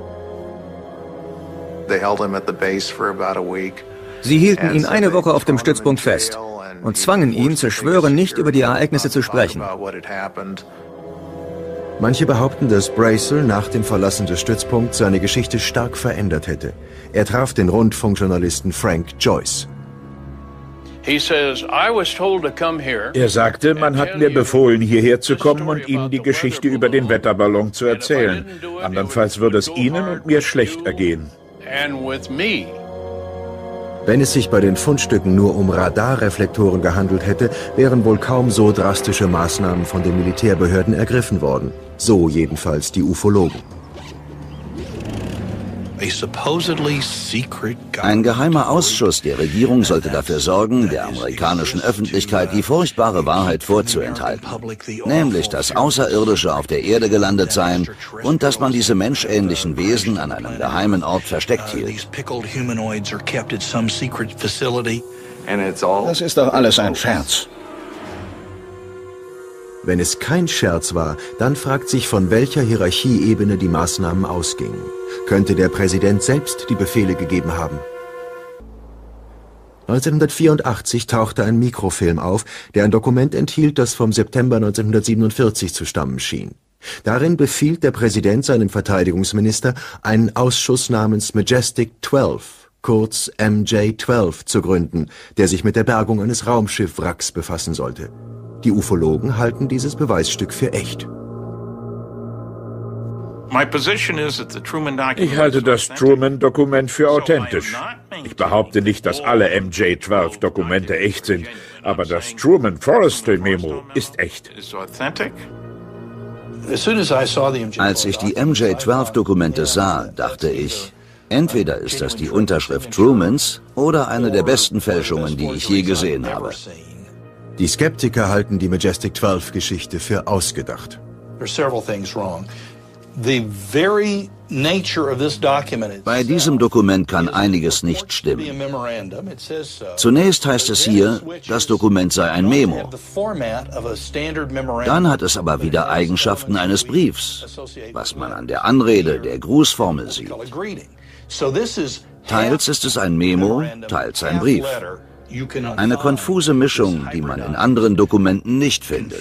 Sie hielten ihn eine Woche auf dem Stützpunkt fest und zwangen ihn zu schwören, nicht über die Ereignisse zu sprechen. Manche behaupten, dass Brazel nach dem Verlassen des Stützpunkts seine Geschichte stark verändert hätte. Er traf den Rundfunkjournalisten Frank Joyce. Er sagte, man hat mir befohlen, hierher zu kommen und Ihnen die Geschichte über den Wetterballon zu erzählen. Andernfalls würde es Ihnen und mir schlecht ergehen. Wenn es sich bei den Fundstücken nur um Radarreflektoren gehandelt hätte, wären wohl kaum so drastische Maßnahmen von den Militärbehörden ergriffen worden. So jedenfalls die Ufologen. Ein geheimer Ausschuss der Regierung sollte dafür sorgen, der amerikanischen Öffentlichkeit die furchtbare Wahrheit vorzuenthalten. Nämlich, dass Außerirdische auf der Erde gelandet seien und dass man diese menschähnlichen Wesen an einem geheimen Ort versteckt hielt. Das ist doch alles ein Scherz. Wenn es kein Scherz war, dann fragt sich, von welcher Hierarchieebene die Maßnahmen ausgingen. Könnte der Präsident selbst die Befehle gegeben haben? neunzehnhundertvierundachtzig tauchte ein Mikrofilm auf, der ein Dokument enthielt, das vom September neunzehnhundertsiebenundvierzig zu stammen schien. Darin befiehlt der Präsident seinem Verteidigungsminister, einen Ausschuss namens Majestic zwölf, kurz M J zwölf, zu gründen, der sich mit der Bergung eines Raumschiffwracks befassen sollte. Die Ufologen halten dieses Beweisstück für echt. Ich halte das Truman-Dokument für authentisch. Ich behaupte nicht, dass alle M J zwölf Dokumente echt sind, aber das Truman-Forrestal-Memo ist echt. Als ich die M J zwölf Dokumente sah, dachte ich, entweder ist das die Unterschrift Trumans oder eine der besten Fälschungen, die ich je gesehen habe. Die Skeptiker halten die Majestic zwölf Geschichte für ausgedacht. Bei diesem Dokument kann einiges nicht stimmen. Zunächst heißt es hier, das Dokument sei ein Memo. Dann hat es aber wieder Eigenschaften eines Briefs, was man an der Anrede, der Grußformel sieht. Teils ist es ein Memo, teils ein Brief. Eine konfuse Mischung, die man in anderen Dokumenten nicht findet.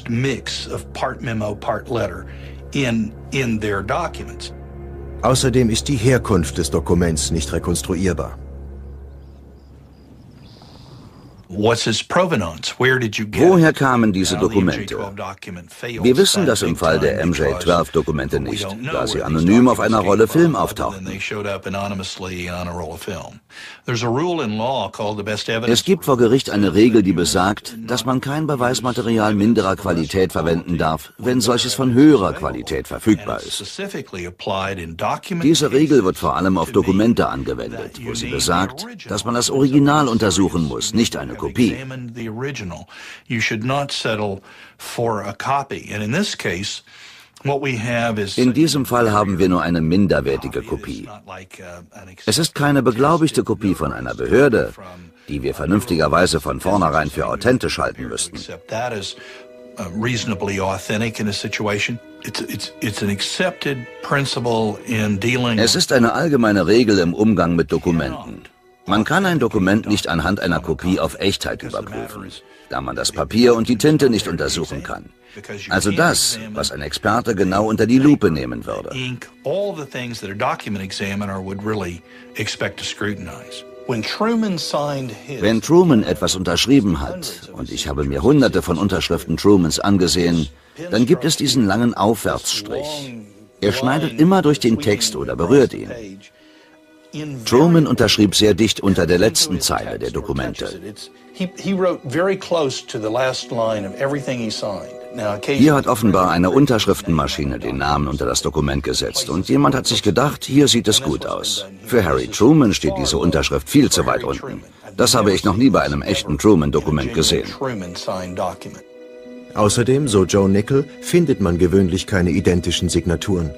Außerdem ist die Herkunft des Dokuments nicht rekonstruierbar. Woher kamen diese Dokumente? Wir wissen das im Fall der M J zwölf Dokumente nicht, da sie anonym auf einer Rolle Film auftauchten. Es gibt vor Gericht eine Regel, die besagt, dass man kein Beweismaterial minderer Qualität verwenden darf, wenn solches von höherer Qualität verfügbar ist. Diese Regel wird vor allem auf Dokumente angewendet, wo sie besagt, dass man das Original untersuchen muss, nicht eine Kopie. In diesem Fall haben wir nur eine minderwertige Kopie. Es ist keine beglaubigte Kopie von einer Behörde, die wir vernünftigerweise von vornherein für authentisch halten müssten. Es ist eine allgemeine Regel im Umgang mit Dokumenten. Man kann ein Dokument nicht anhand einer Kopie auf Echtheit überprüfen, da man das Papier und die Tinte nicht untersuchen kann. Also das, was ein Experte genau unter die Lupe nehmen würde. Wenn Truman etwas unterschrieben hat, und ich habe mir hunderte von Unterschriften Trumans angesehen, dann gibt es diesen langen Aufwärtsstrich. Er schneidet immer durch den Text oder berührt ihn. Truman unterschrieb sehr dicht unter der letzten Zeile der Dokumente. Hier hat offenbar eine Unterschriftenmaschine den Namen unter das Dokument gesetzt und jemand hat sich gedacht, hier sieht es gut aus. Für Harry Truman steht diese Unterschrift viel zu weit unten. Das habe ich noch nie bei einem echten Truman-Dokument gesehen. Außerdem, so Joe Nickell, findet man gewöhnlich keine identischen Signaturen.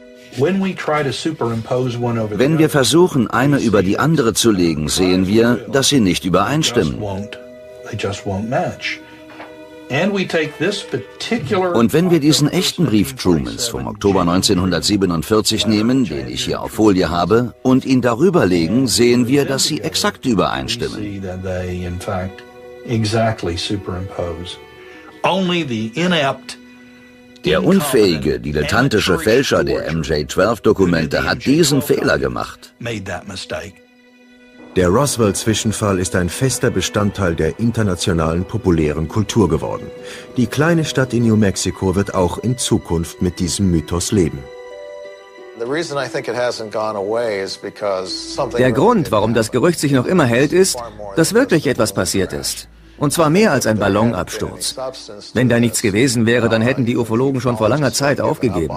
Wenn wir versuchen, eine über die andere zu legen, sehen wir, dass sie nicht übereinstimmen. Und wenn wir diesen echten Brief Trumans vom Oktober neunzehnhundertsiebenundvierzig nehmen, den ich hier auf Folie habe, und ihn darüber legen, sehen wir, dass sie exakt übereinstimmen. Der unfähige, dilettantische Fälscher der M J zwölf Dokumente hat diesen Fehler gemacht. Der Roswell-Zwischenfall ist ein fester Bestandteil der internationalen populären Kultur geworden. Die kleine Stadt in New Mexico wird auch in Zukunft mit diesem Mythos leben. Der Grund, warum das Gerücht sich noch immer hält, ist, dass wirklich etwas passiert ist. Und zwar mehr als ein Ballonabsturz. Wenn da nichts gewesen wäre, dann hätten die Ufologen schon vor langer Zeit aufgegeben.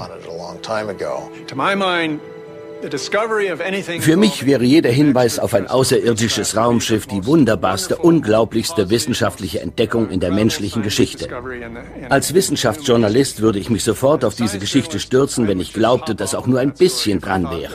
Für mich wäre jeder Hinweis auf ein außerirdisches Raumschiff die wunderbarste, unglaublichste wissenschaftliche Entdeckung in der menschlichen Geschichte. Als Wissenschaftsjournalist würde ich mich sofort auf diese Geschichte stürzen, wenn ich glaubte, dass auch nur ein bisschen dran wäre.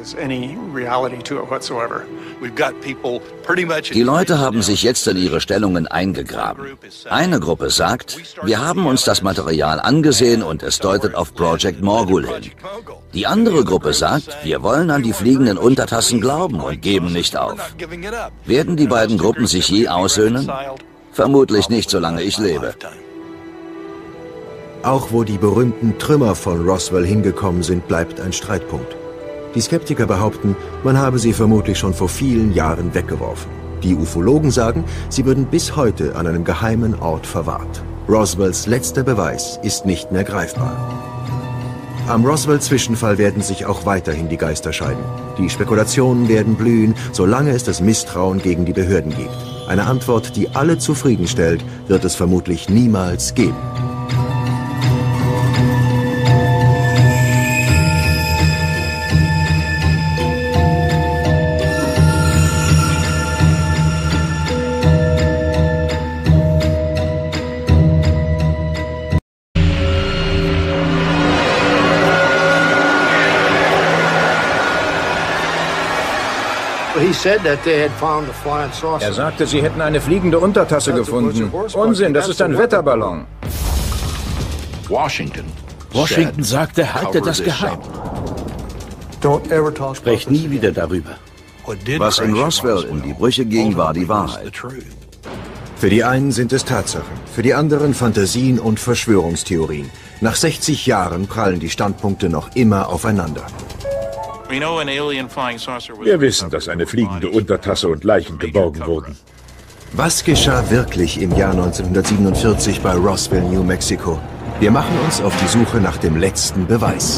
Die Leute haben sich jetzt in ihre Stellungen eingegraben. Eine Gruppe sagt, wir haben uns das Material angesehen und es deutet auf Project Morgul hin. Die andere Gruppe sagt, wir wollen an die fliegenden Untertassen glauben und geben nicht auf. Werden die beiden Gruppen sich je aussöhnen? Vermutlich nicht, solange ich lebe. Auch wo die berühmten Trümmer von Roswell hingekommen sind, bleibt ein Streitpunkt. Die Skeptiker behaupten, man habe sie vermutlich schon vor vielen Jahren weggeworfen. Die Ufologen sagen, sie würden bis heute an einem geheimen Ort verwahrt. Roswells letzter Beweis ist nicht mehr greifbar. Am Roswell-Zwischenfall werden sich auch weiterhin die Geister scheiden. Die Spekulationen werden blühen, solange es das Misstrauen gegen die Behörden gibt. Eine Antwort, die alle zufriedenstellt, wird es vermutlich niemals geben. Er sagte, sie hätten eine fliegende Untertasse gefunden. Unsinn, das ist ein Wetterballon. Washington sagte, halte das geheim. Sprecht nie wieder darüber. Was in Roswell in die Brüche ging, war die Wahrheit. Für die einen sind es Tatsachen, für die anderen Fantasien und Verschwörungstheorien. Nach sechzig Jahren prallen die Standpunkte noch immer aufeinander. Wir wissen, dass eine fliegende Untertasse und Leichen geborgen wurden. Was geschah wirklich im Jahr neunzehnhundertsiebenundvierzig bei Roswell, New Mexico? Wir machen uns auf die Suche nach dem letzten Beweis.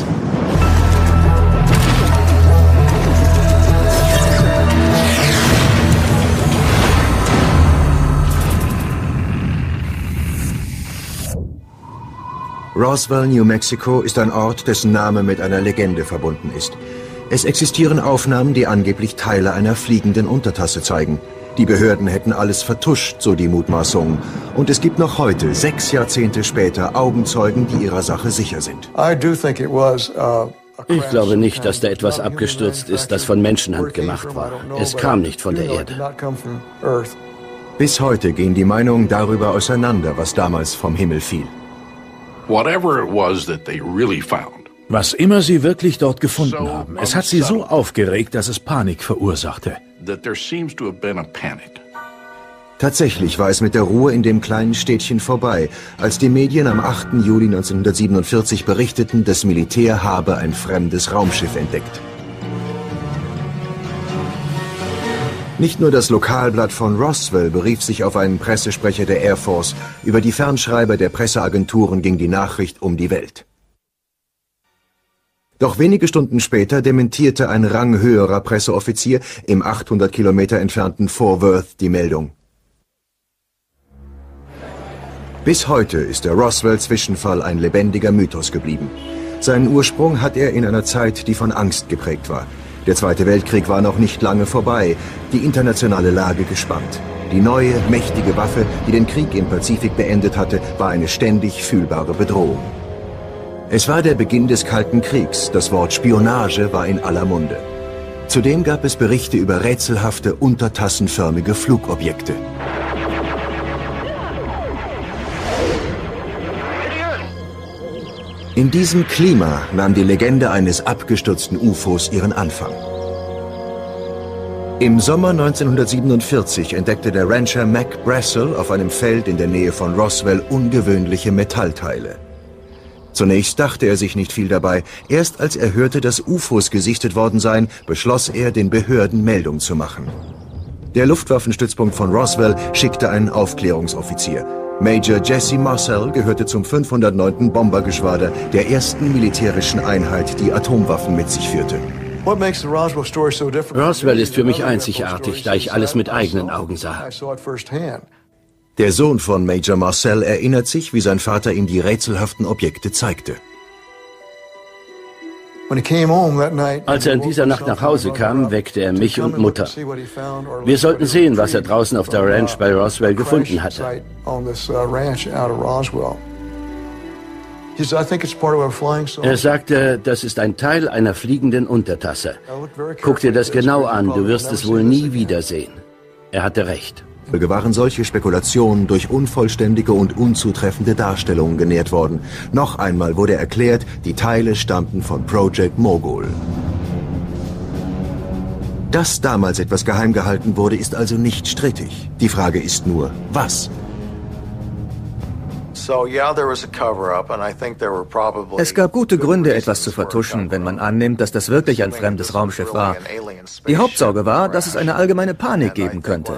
Roswell, New Mexico ist ein Ort, dessen Name mit einer Legende verbunden ist. Es existieren Aufnahmen, die angeblich Teile einer fliegenden Untertasse zeigen. Die Behörden hätten alles vertuscht, so die Mutmaßungen. Und es gibt noch heute, sechs Jahrzehnte später, Augenzeugen, die ihrer Sache sicher sind. Ich glaube nicht, dass da etwas abgestürzt ist, das von Menschenhand gemacht war. Es kam nicht von der Erde. Bis heute gehen die Meinungen darüber auseinander, was damals vom Himmel fiel. Was immer sie wirklich dort gefunden haben, es hat sie so aufgeregt, dass es Panik verursachte. Tatsächlich war es mit der Ruhe in dem kleinen Städtchen vorbei, als die Medien am achten Juli neunzehnhundertsiebenundvierzig berichteten, das Militär habe ein fremdes Raumschiff entdeckt. Nicht nur das Lokalblatt von Roswell berief sich auf einen Pressesprecher der Air Force. Über die Fernschreiber der Presseagenturen ging die Nachricht um die Welt. Doch wenige Stunden später dementierte ein ranghöherer Presseoffizier im achthundert Kilometer entfernten Fort Worth die Meldung. Bis heute ist der Roswell-Zwischenfall ein lebendiger Mythos geblieben. Seinen Ursprung hat er in einer Zeit, die von Angst geprägt war. Der Zweite Weltkrieg war noch nicht lange vorbei, die internationale Lage gespannt. Die neue, mächtige Waffe, die den Krieg im Pazifik beendet hatte, war eine ständig fühlbare Bedrohung. Es war der Beginn des Kalten Kriegs, das Wort Spionage war in aller Munde. Zudem gab es Berichte über rätselhafte, untertassenförmige Flugobjekte. In diesem Klima nahm die Legende eines abgestürzten U F Os ihren Anfang. Im Sommer neunzehnhundertsiebenundvierzig entdeckte der Rancher Mac Brazel auf einem Feld in der Nähe von Roswell ungewöhnliche Metallteile. Zunächst dachte er sich nicht viel dabei. Erst als er hörte, dass U F Os gesichtet worden seien, beschloss er, den Behörden Meldung zu machen. Der Luftwaffenstützpunkt von Roswell schickte einen Aufklärungsoffizier. Major Jesse Marcel gehörte zum fünfhundertneunten Bombergeschwader, der ersten militärischen Einheit, die Atomwaffen mit sich führte. Roswell ist für mich einzigartig, da ich alles mit eigenen Augen sah. Der Sohn von Major Marcel erinnert sich, wie sein Vater ihm die rätselhaften Objekte zeigte. Als er in dieser Nacht nach Hause kam, weckte er mich und Mutter. Wir sollten sehen, was er draußen auf der Ranch bei Roswell gefunden hatte. Er sagte, das ist ein Teil einer fliegenden Untertasse. Guck dir das genau an, du wirst es wohl nie wiedersehen. Er hatte recht. Waren solche Spekulationen durch unvollständige und unzutreffende Darstellungen genährt worden. Noch einmal wurde erklärt, die Teile stammten von Project Mogul. Dass damals etwas geheim gehalten wurde, ist also nicht strittig. Die Frage ist nur, was? Es gab gute Gründe, etwas zu vertuschen, wenn man annimmt, dass das wirklich ein fremdes Raumschiff war. Die Hauptsorge war, dass es eine allgemeine Panik geben könnte.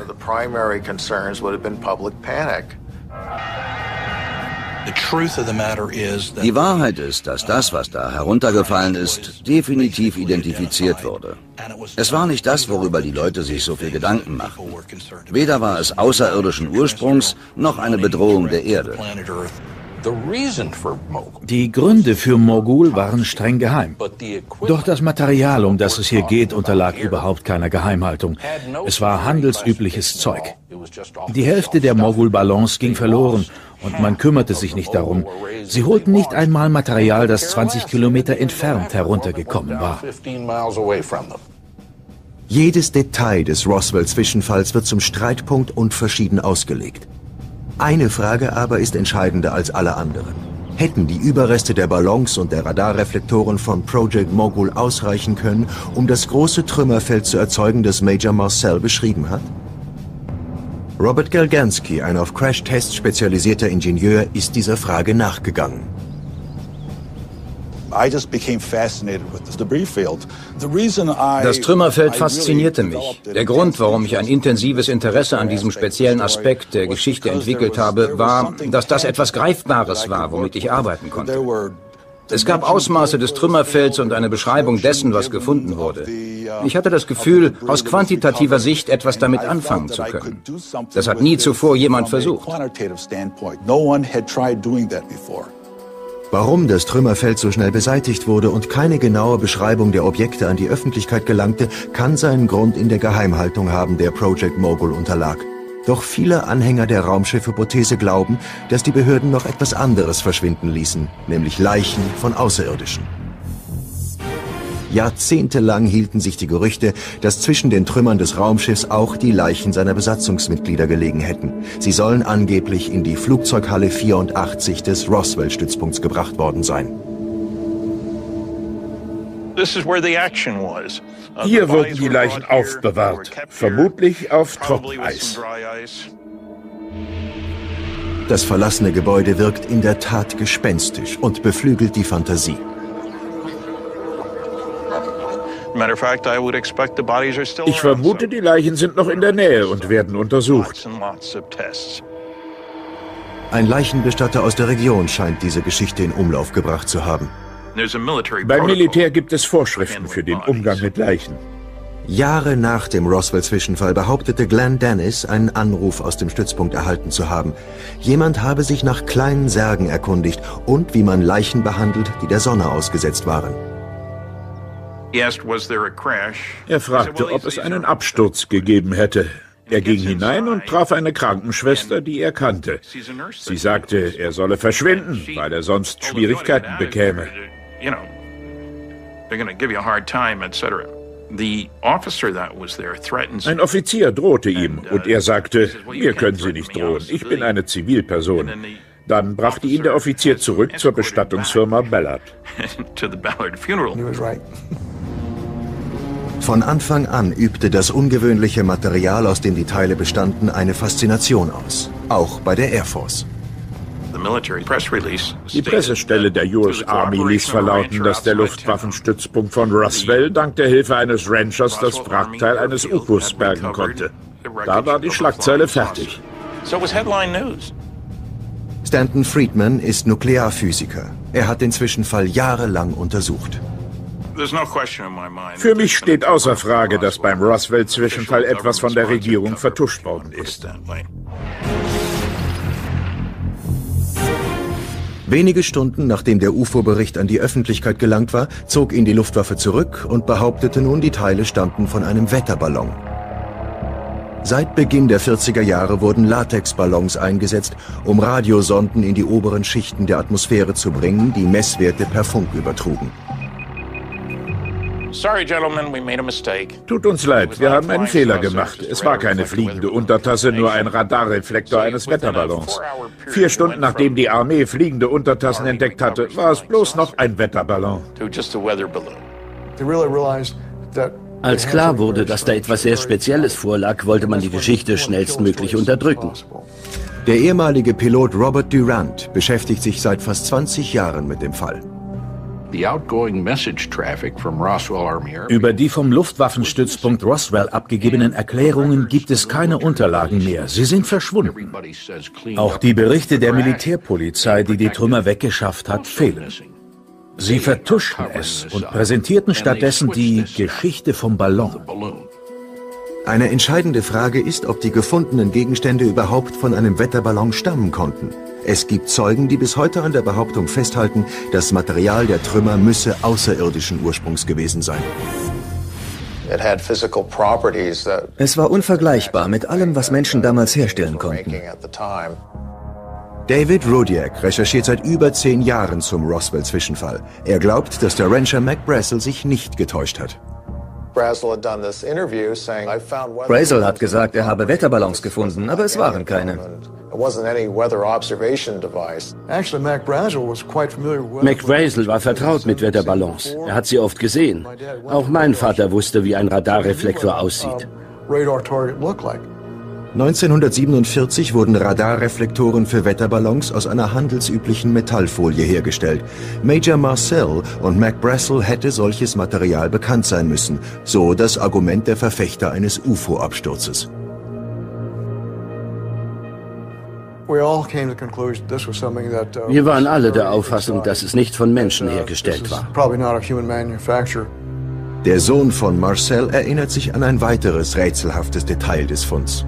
Die Wahrheit ist, dass das, was da heruntergefallen ist, definitiv identifiziert wurde. Es war nicht das, worüber die Leute sich so viel Gedanken machten. Weder war es außerirdischen Ursprungs, noch eine Bedrohung der Erde. Die Gründe für Mogul waren streng geheim. Doch das Material, um das es hier geht, unterlag überhaupt keiner Geheimhaltung. Es war handelsübliches Zeug. Die Hälfte der Mogul-Ballons ging verloren und man kümmerte sich nicht darum. Sie holten nicht einmal Material, das zwanzig Kilometer entfernt heruntergekommen war. Jedes Detail des Roswell-Zwischenfalls wird zum Streitpunkt und verschieden ausgelegt. Eine Frage aber ist entscheidender als alle anderen. Hätten die Überreste der Ballons und der Radarreflektoren von Project Mogul ausreichen können, um das große Trümmerfeld zu erzeugen, das Major Marcel beschrieben hat? Robert Galgansky, ein auf Crashtests spezialisierter Ingenieur, ist dieser Frage nachgegangen. Das Trümmerfeld faszinierte mich. Der Grund, warum ich ein intensives Interesse an diesem speziellen Aspekt der Geschichte entwickelt habe, war, dass das etwas Greifbares war, womit ich arbeiten konnte. Es gab Ausmaße des Trümmerfelds und eine Beschreibung dessen, was gefunden wurde. Ich hatte das Gefühl, aus quantitativer Sicht etwas damit anfangen zu können. Das hat nie zuvor jemand versucht. Warum das Trümmerfeld so schnell beseitigt wurde und keine genaue Beschreibung der Objekte an die Öffentlichkeit gelangte, kann seinen Grund in der Geheimhaltung haben, der Project Mogul unterlag. Doch viele Anhänger der Raumschiff-Hypothese glauben, dass die Behörden noch etwas anderes verschwinden ließen, nämlich Leichen von Außerirdischen. Jahrzehntelang hielten sich die Gerüchte, dass zwischen den Trümmern des Raumschiffs auch die Leichen seiner Besatzungsmitglieder gelegen hätten. Sie sollen angeblich in die Flugzeughalle vierundachtzig des Roswell-Stützpunkts gebracht worden sein. Hier wurden die Leichen aufbewahrt, vermutlich auf Trockeneis. Das verlassene Gebäude wirkt in der Tat gespenstisch und beflügelt die Fantasie. Ich vermute, die Leichen sind noch in der Nähe und werden untersucht. Ein Leichenbestatter aus der Region scheint diese Geschichte in Umlauf gebracht zu haben. Beim Militär gibt es Vorschriften für den Umgang mit Leichen. Jahre nach dem Roswell-Zwischenfall behauptete Glenn Dennis, einen Anruf aus dem Stützpunkt erhalten zu haben. Jemand habe sich nach kleinen Särgen erkundigt und wie man Leichen behandelt, die der Sonne ausgesetzt waren. Er fragte, ob es einen Absturz gegeben hätte. Er ging hinein und traf eine Krankenschwester, die er kannte. Sie sagte, er solle verschwinden, weil er sonst Schwierigkeiten bekäme. Ein Offizier drohte ihm und er sagte, mir können Sie nicht drohen, ich bin eine Zivilperson. Dann brachte ihn der Offizier zurück zur Bestattungsfirma Ballard. Von Anfang an übte das ungewöhnliche Material, aus dem die Teile bestanden, eine Faszination aus. Auch bei der Air Force. Die Pressestelle der U S Army ließ verlauten, dass der Luftwaffenstützpunkt von Roswell dank der Hilfe eines Ranchers das Wrackteil eines U-Boots bergen konnte. Da war die Schlagzeile fertig. Stanton Friedman ist Nuklearphysiker. Er hat den Zwischenfall jahrelang untersucht. Für mich steht außer Frage, dass beim Roswell-Zwischenfall etwas von der Regierung vertuscht worden ist. Wenige Stunden nachdem der U F O-Bericht an die Öffentlichkeit gelangt war, zog ihn die Luftwaffe zurück und behauptete nun, die Teile stammten von einem Wetterballon. Seit Beginn der vierziger Jahre wurden Latexballons eingesetzt, um Radiosonden in die oberen Schichten der Atmosphäre zu bringen, die Messwerte per Funk übertrugen. Tut uns leid, wir haben einen Fehler gemacht. Es war keine fliegende Untertasse, nur ein Radarreflektor eines Wetterballons. Vier Stunden nachdem die Armee fliegende Untertassen entdeckt hatte, war es bloß noch ein Wetterballon. Als klar wurde, dass da etwas sehr Spezielles vorlag, wollte man die Geschichte schnellstmöglich unterdrücken. Der ehemalige Pilot Robert Durant beschäftigt sich seit fast zwanzig Jahren mit dem Fall. Über die vom Luftwaffenstützpunkt Roswell abgegebenen Erklärungen gibt es keine Unterlagen mehr. Sie sind verschwunden. Auch die Berichte der Militärpolizei, die die Trümmer weggeschafft hat, fehlen. Sie vertuschten es und präsentierten stattdessen die Geschichte vom Ballon. Eine entscheidende Frage ist, ob die gefundenen Gegenstände überhaupt von einem Wetterballon stammen konnten. Es gibt Zeugen, die bis heute an der Behauptung festhalten, das Material der Trümmer müsse außerirdischen Ursprungs gewesen sein. Es war unvergleichbar mit allem, was Menschen damals herstellen konnten. David Rodiak recherchiert seit über zehn Jahren zum Roswell-Zwischenfall. Er glaubt, dass der Rancher Mac Brazel sich nicht getäuscht hat. Brazel hat gesagt, er habe Wetterballons gefunden, aber es waren keine. Mac Brazel war vertraut mit Wetterballons. Er hat sie oft gesehen. Auch mein Vater wusste, wie ein Radarreflektor aussieht. neunzehnhundertsiebenundvierzig wurden Radarreflektoren für Wetterballons aus einer handelsüblichen Metallfolie hergestellt. Major Marcel und Mac Brazel hätte solches Material bekannt sein müssen, so das Argument der Verfechter eines U F O-Absturzes. Wir waren alle der Auffassung, dass es nicht von Menschen hergestellt war. Der Sohn von Marcel erinnert sich an ein weiteres rätselhaftes Detail des Funds.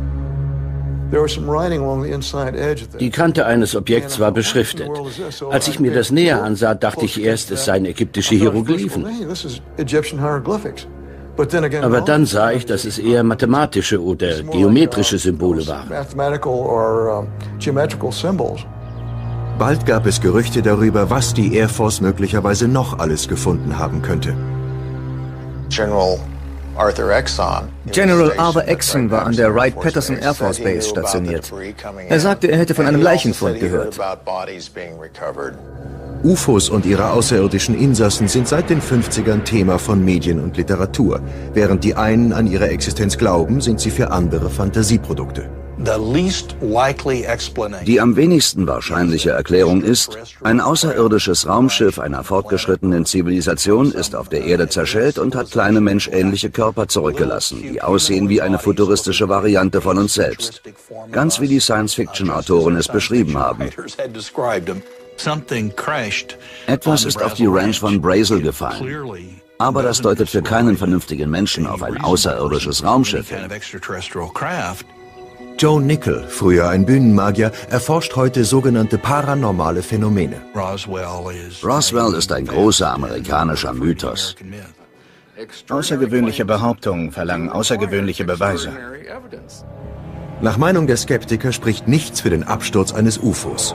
Die Kante eines Objekts war beschriftet. Als ich mir das näher ansah, dachte ich erst, es seien ägyptische Hieroglyphen. Aber dann sah ich, dass es eher mathematische oder geometrische Symbole waren. Bald gab es Gerüchte darüber, was die Air Force möglicherweise noch alles gefunden haben könnte. General Arthur Exon war an der Wright-Patterson Air Force Base stationiert. Er sagte, er hätte von einem Leichenfund gehört. U F Os und ihre außerirdischen Insassen sind seit den fünfzigern Thema von Medien und Literatur. Während die einen an ihre Existenz glauben, sind sie für andere Fantasieprodukte. Die am wenigsten wahrscheinliche Erklärung ist, ein außerirdisches Raumschiff einer fortgeschrittenen Zivilisation ist auf der Erde zerschellt und hat kleine menschähnliche Körper zurückgelassen, die aussehen wie eine futuristische Variante von uns selbst. Ganz wie die Science-Fiction-Autoren es beschrieben haben. Etwas ist auf die Ranch von Brazel gefallen. Aber das deutet für keinen vernünftigen Menschen auf ein außerirdisches Raumschiff hin. Joe Nickel, früher ein Bühnenmagier, erforscht heute sogenannte paranormale Phänomene. Roswell ist ein großer amerikanischer Mythos. Außergewöhnliche Behauptungen verlangen außergewöhnliche Beweise. Nach Meinung der Skeptiker spricht nichts für den Absturz eines U F Os.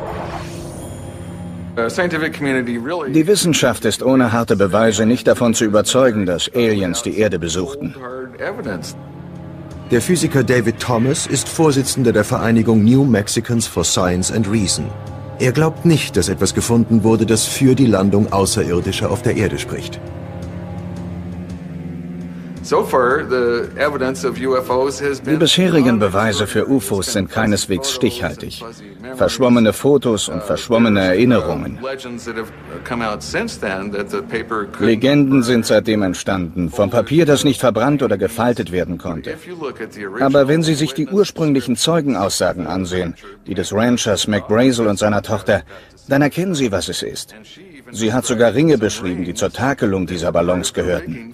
Die Wissenschaft ist ohne harte Beweise nicht davon zu überzeugen, dass Aliens die Erde besuchten. Der Physiker David Thomas ist Vorsitzender der Vereinigung New Mexicans for Science and Reason. Er glaubt nicht, dass etwas gefunden wurde, das für die Landung Außerirdischer auf der Erde spricht. Die bisherigen Beweise für U F Os sind keineswegs stichhaltig. Verschwommene Fotos und verschwommene Erinnerungen. Legenden sind seitdem entstanden, vom Papier, das nicht verbrannt oder gefaltet werden konnte. Aber wenn Sie sich die ursprünglichen Zeugenaussagen ansehen, die des Ranchers Mac Brazel und seiner Tochter, dann erkennen Sie, was es ist. Sie hat sogar Ringe beschrieben, die zur Takelung dieser Ballons gehörten.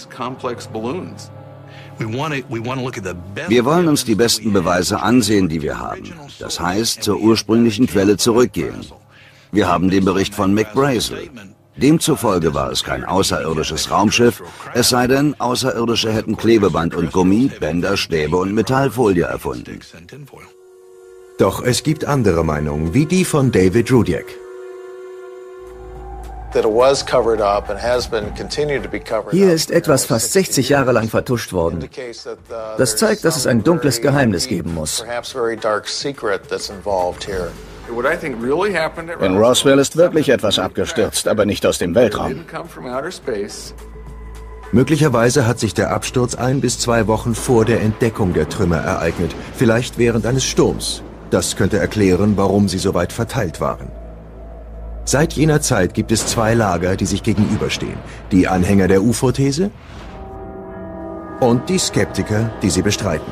Wir wollen uns die besten Beweise ansehen, die wir haben. Das heißt, zur ursprünglichen Quelle zurückgehen. Wir haben den Bericht von Mac Brazel. Demzufolge war es kein außerirdisches Raumschiff, es sei denn, Außerirdische hätten Klebeband und Gummi, Bänder, Stäbe und Metallfolie erfunden. Doch es gibt andere Meinungen, wie die von David Rudiak. Hier ist etwas fast sechzig Jahre lang vertuscht worden. Das zeigt, dass es ein dunkles Geheimnis geben muss. In Roswell ist wirklich etwas abgestürzt, aber nicht aus dem Weltraum. Möglicherweise hat sich der Absturz ein bis zwei Wochen vor der Entdeckung der Trümmer ereignet, vielleicht während eines Sturms. Das könnte erklären, warum sie so weit verteilt waren. Seit jener Zeit gibt es zwei Lager, die sich gegenüberstehen. Die Anhänger der U F O-These und die Skeptiker, die sie bestreiten.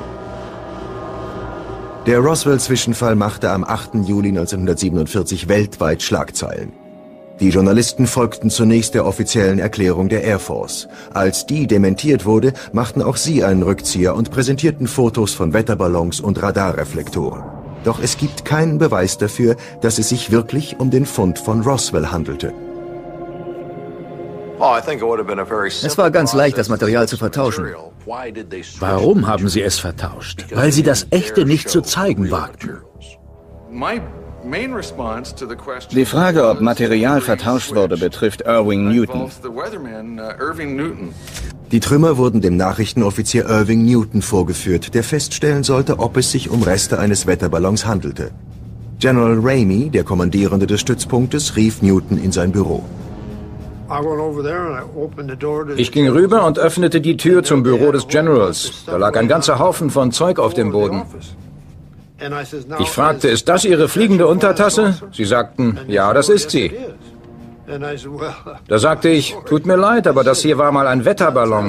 Der Roswell-Zwischenfall machte am achten Juli neunzehnhundertsiebenundvierzig weltweit Schlagzeilen. Die Journalisten folgten zunächst der offiziellen Erklärung der Air Force. Als die dementiert wurde, machten auch sie einen Rückzieher und präsentierten Fotos von Wetterballons und Radarreflektoren. Doch es gibt keinen Beweis dafür, dass es sich wirklich um den Fund von Roswell handelte. Es war ganz leicht, das Material zu vertauschen. Warum haben sie es vertauscht? Weil sie das Echte nicht zu zeigen wagten. Die Frage, ob Material vertauscht wurde, betrifft Irving Newton. Die Trümmer wurden dem Nachrichtenoffizier Irving Newton vorgeführt, der feststellen sollte, ob es sich um Reste eines Wetterballons handelte. General Ramey, der Kommandierende des Stützpunktes, rief Newton in sein Büro. Ich ging rüber und öffnete die Tür zum Büro des Generals. Da lag ein ganzer Haufen von Zeug auf dem Boden. Ich fragte, ist das Ihre fliegende Untertasse? Sie sagten, ja, das ist sie. Da sagte ich, tut mir leid, aber das hier war mal ein Wetterballon.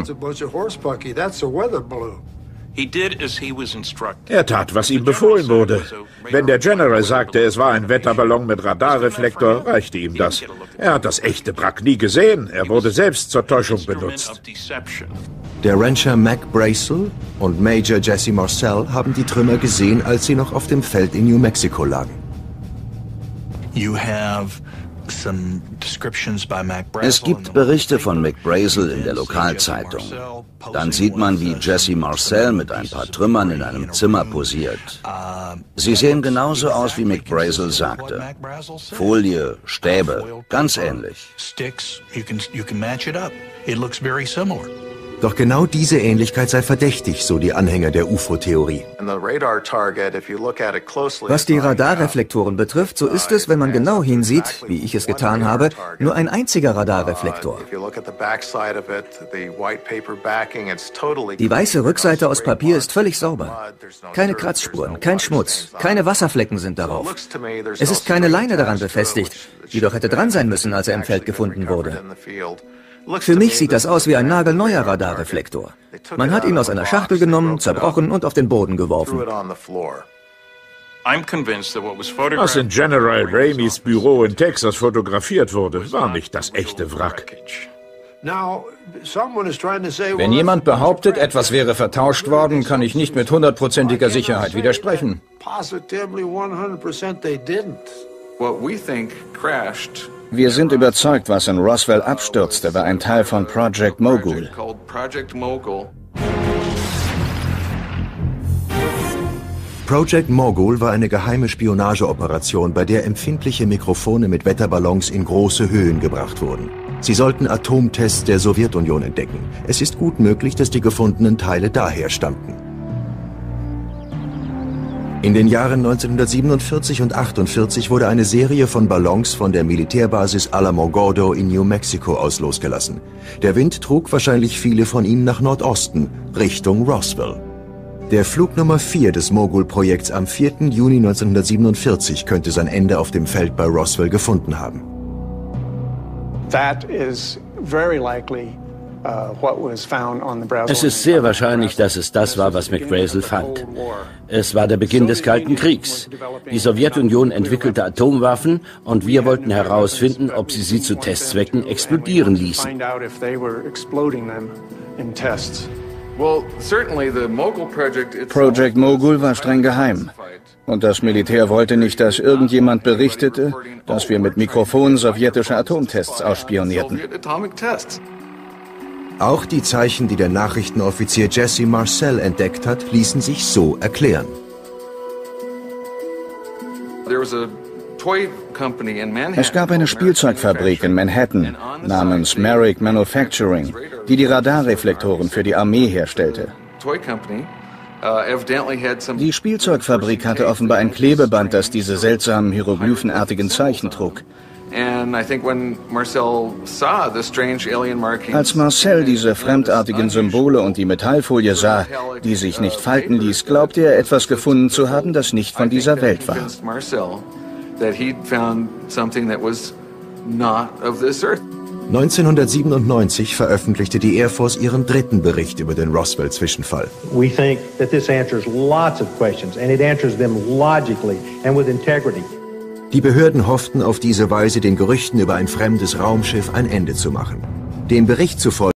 Er tat, was ihm befohlen wurde. Wenn der General sagte, es war ein Wetterballon mit Radarreflektor, reichte ihm das. Er hat das echte Wrack nie gesehen. Er wurde selbst zur Täuschung benutzt. Der Rancher Mac Brazel und Major Jesse Marcel haben die Trümmer gesehen, als sie noch auf dem Feld in New Mexico lagen. Es gibt Berichte von Mac Brazel in der Lokalzeitung. Dann sieht man, wie Jesse Marcel mit ein paar Trümmern in einem Zimmer posiert. Sie sehen genauso aus, wie Mac Brazel sagte. Folie, Stäbe, ganz ähnlich. Doch genau diese Ähnlichkeit sei verdächtig, so die Anhänger der U F O-Theorie. Was die Radarreflektoren betrifft, so ist es, wenn man genau hinsieht, wie ich es getan habe, nur ein einziger Radarreflektor. Die weiße Rückseite aus Papier ist völlig sauber. Keine Kratzspuren, kein Schmutz, keine Wasserflecken sind darauf. Es ist keine Leine daran befestigt, die doch hätte dran sein müssen, als er im Feld gefunden wurde. Für mich sieht das aus wie ein nagelneuer Radarreflektor. Man hat ihn aus einer Schachtel genommen, zerbrochen und auf den Boden geworfen. Was in General Ramey's Büro in Texas fotografiert wurde, war nicht das echte Wrack. Wenn jemand behauptet, etwas wäre vertauscht worden, kann ich nicht mit hundertprozentiger Sicherheit widersprechen. Wir sind überzeugt, was in Roswell abstürzte, war ein Teil von Project Mogul. Project Mogul war eine geheime Spionageoperation, bei der empfindliche Mikrofone mit Wetterballons in große Höhen gebracht wurden. Sie sollten Atomtests der Sowjetunion entdecken. Es ist gut möglich, dass die gefundenen Teile daher stammten. In den Jahren neunzehnhundertsiebenundvierzig und achtundvierzig wurde eine Serie von Ballons von der Militärbasis Alamogordo in New Mexico aus losgelassen. Der Wind trug wahrscheinlich viele von ihnen nach Nordosten, Richtung Roswell. Der Flug Nummer vier des Mogul-Projekts am vierten Juni neunzehnhundertsiebenundvierzig könnte sein Ende auf dem Feld bei Roswell gefunden haben. Es ist sehr wahrscheinlich, dass es das war, was Mac Brazel fand. Es war der Beginn des Kalten Kriegs. Die Sowjetunion entwickelte Atomwaffen und wir wollten herausfinden, ob sie sie zu Testzwecken explodieren ließen. Project Mogul war streng geheim. Und das Militär wollte nicht, dass irgendjemand berichtete, dass wir mit Mikrofonen sowjetische Atomtests ausspionierten. Auch die Zeichen, die der Nachrichtenoffizier Jesse Marcel entdeckt hat, ließen sich so erklären. Es gab eine Spielzeugfabrik in Manhattan namens Merrick Manufacturing, die die Radarreflektoren für die Armee herstellte. Die Spielzeugfabrik hatte offenbar ein Klebeband, das diese seltsamen hieroglyphenartigen Zeichen trug. Als Marcel diese fremdartigen Symbole und die Metallfolie sah, die sich nicht falten ließ, glaubte er, etwas gefunden zu haben, das nicht von dieser Welt war. neunzehnhundertsiebenundneunzig veröffentlichte die Air Force ihren dritten Bericht über den Roswell-Zwischenfall. We think that this answers lots of questions and it answers them logically and with integrity. Die Behörden hofften auf diese Weise, den Gerüchten über ein fremdes Raumschiff ein Ende zu machen. Dem Bericht zufolge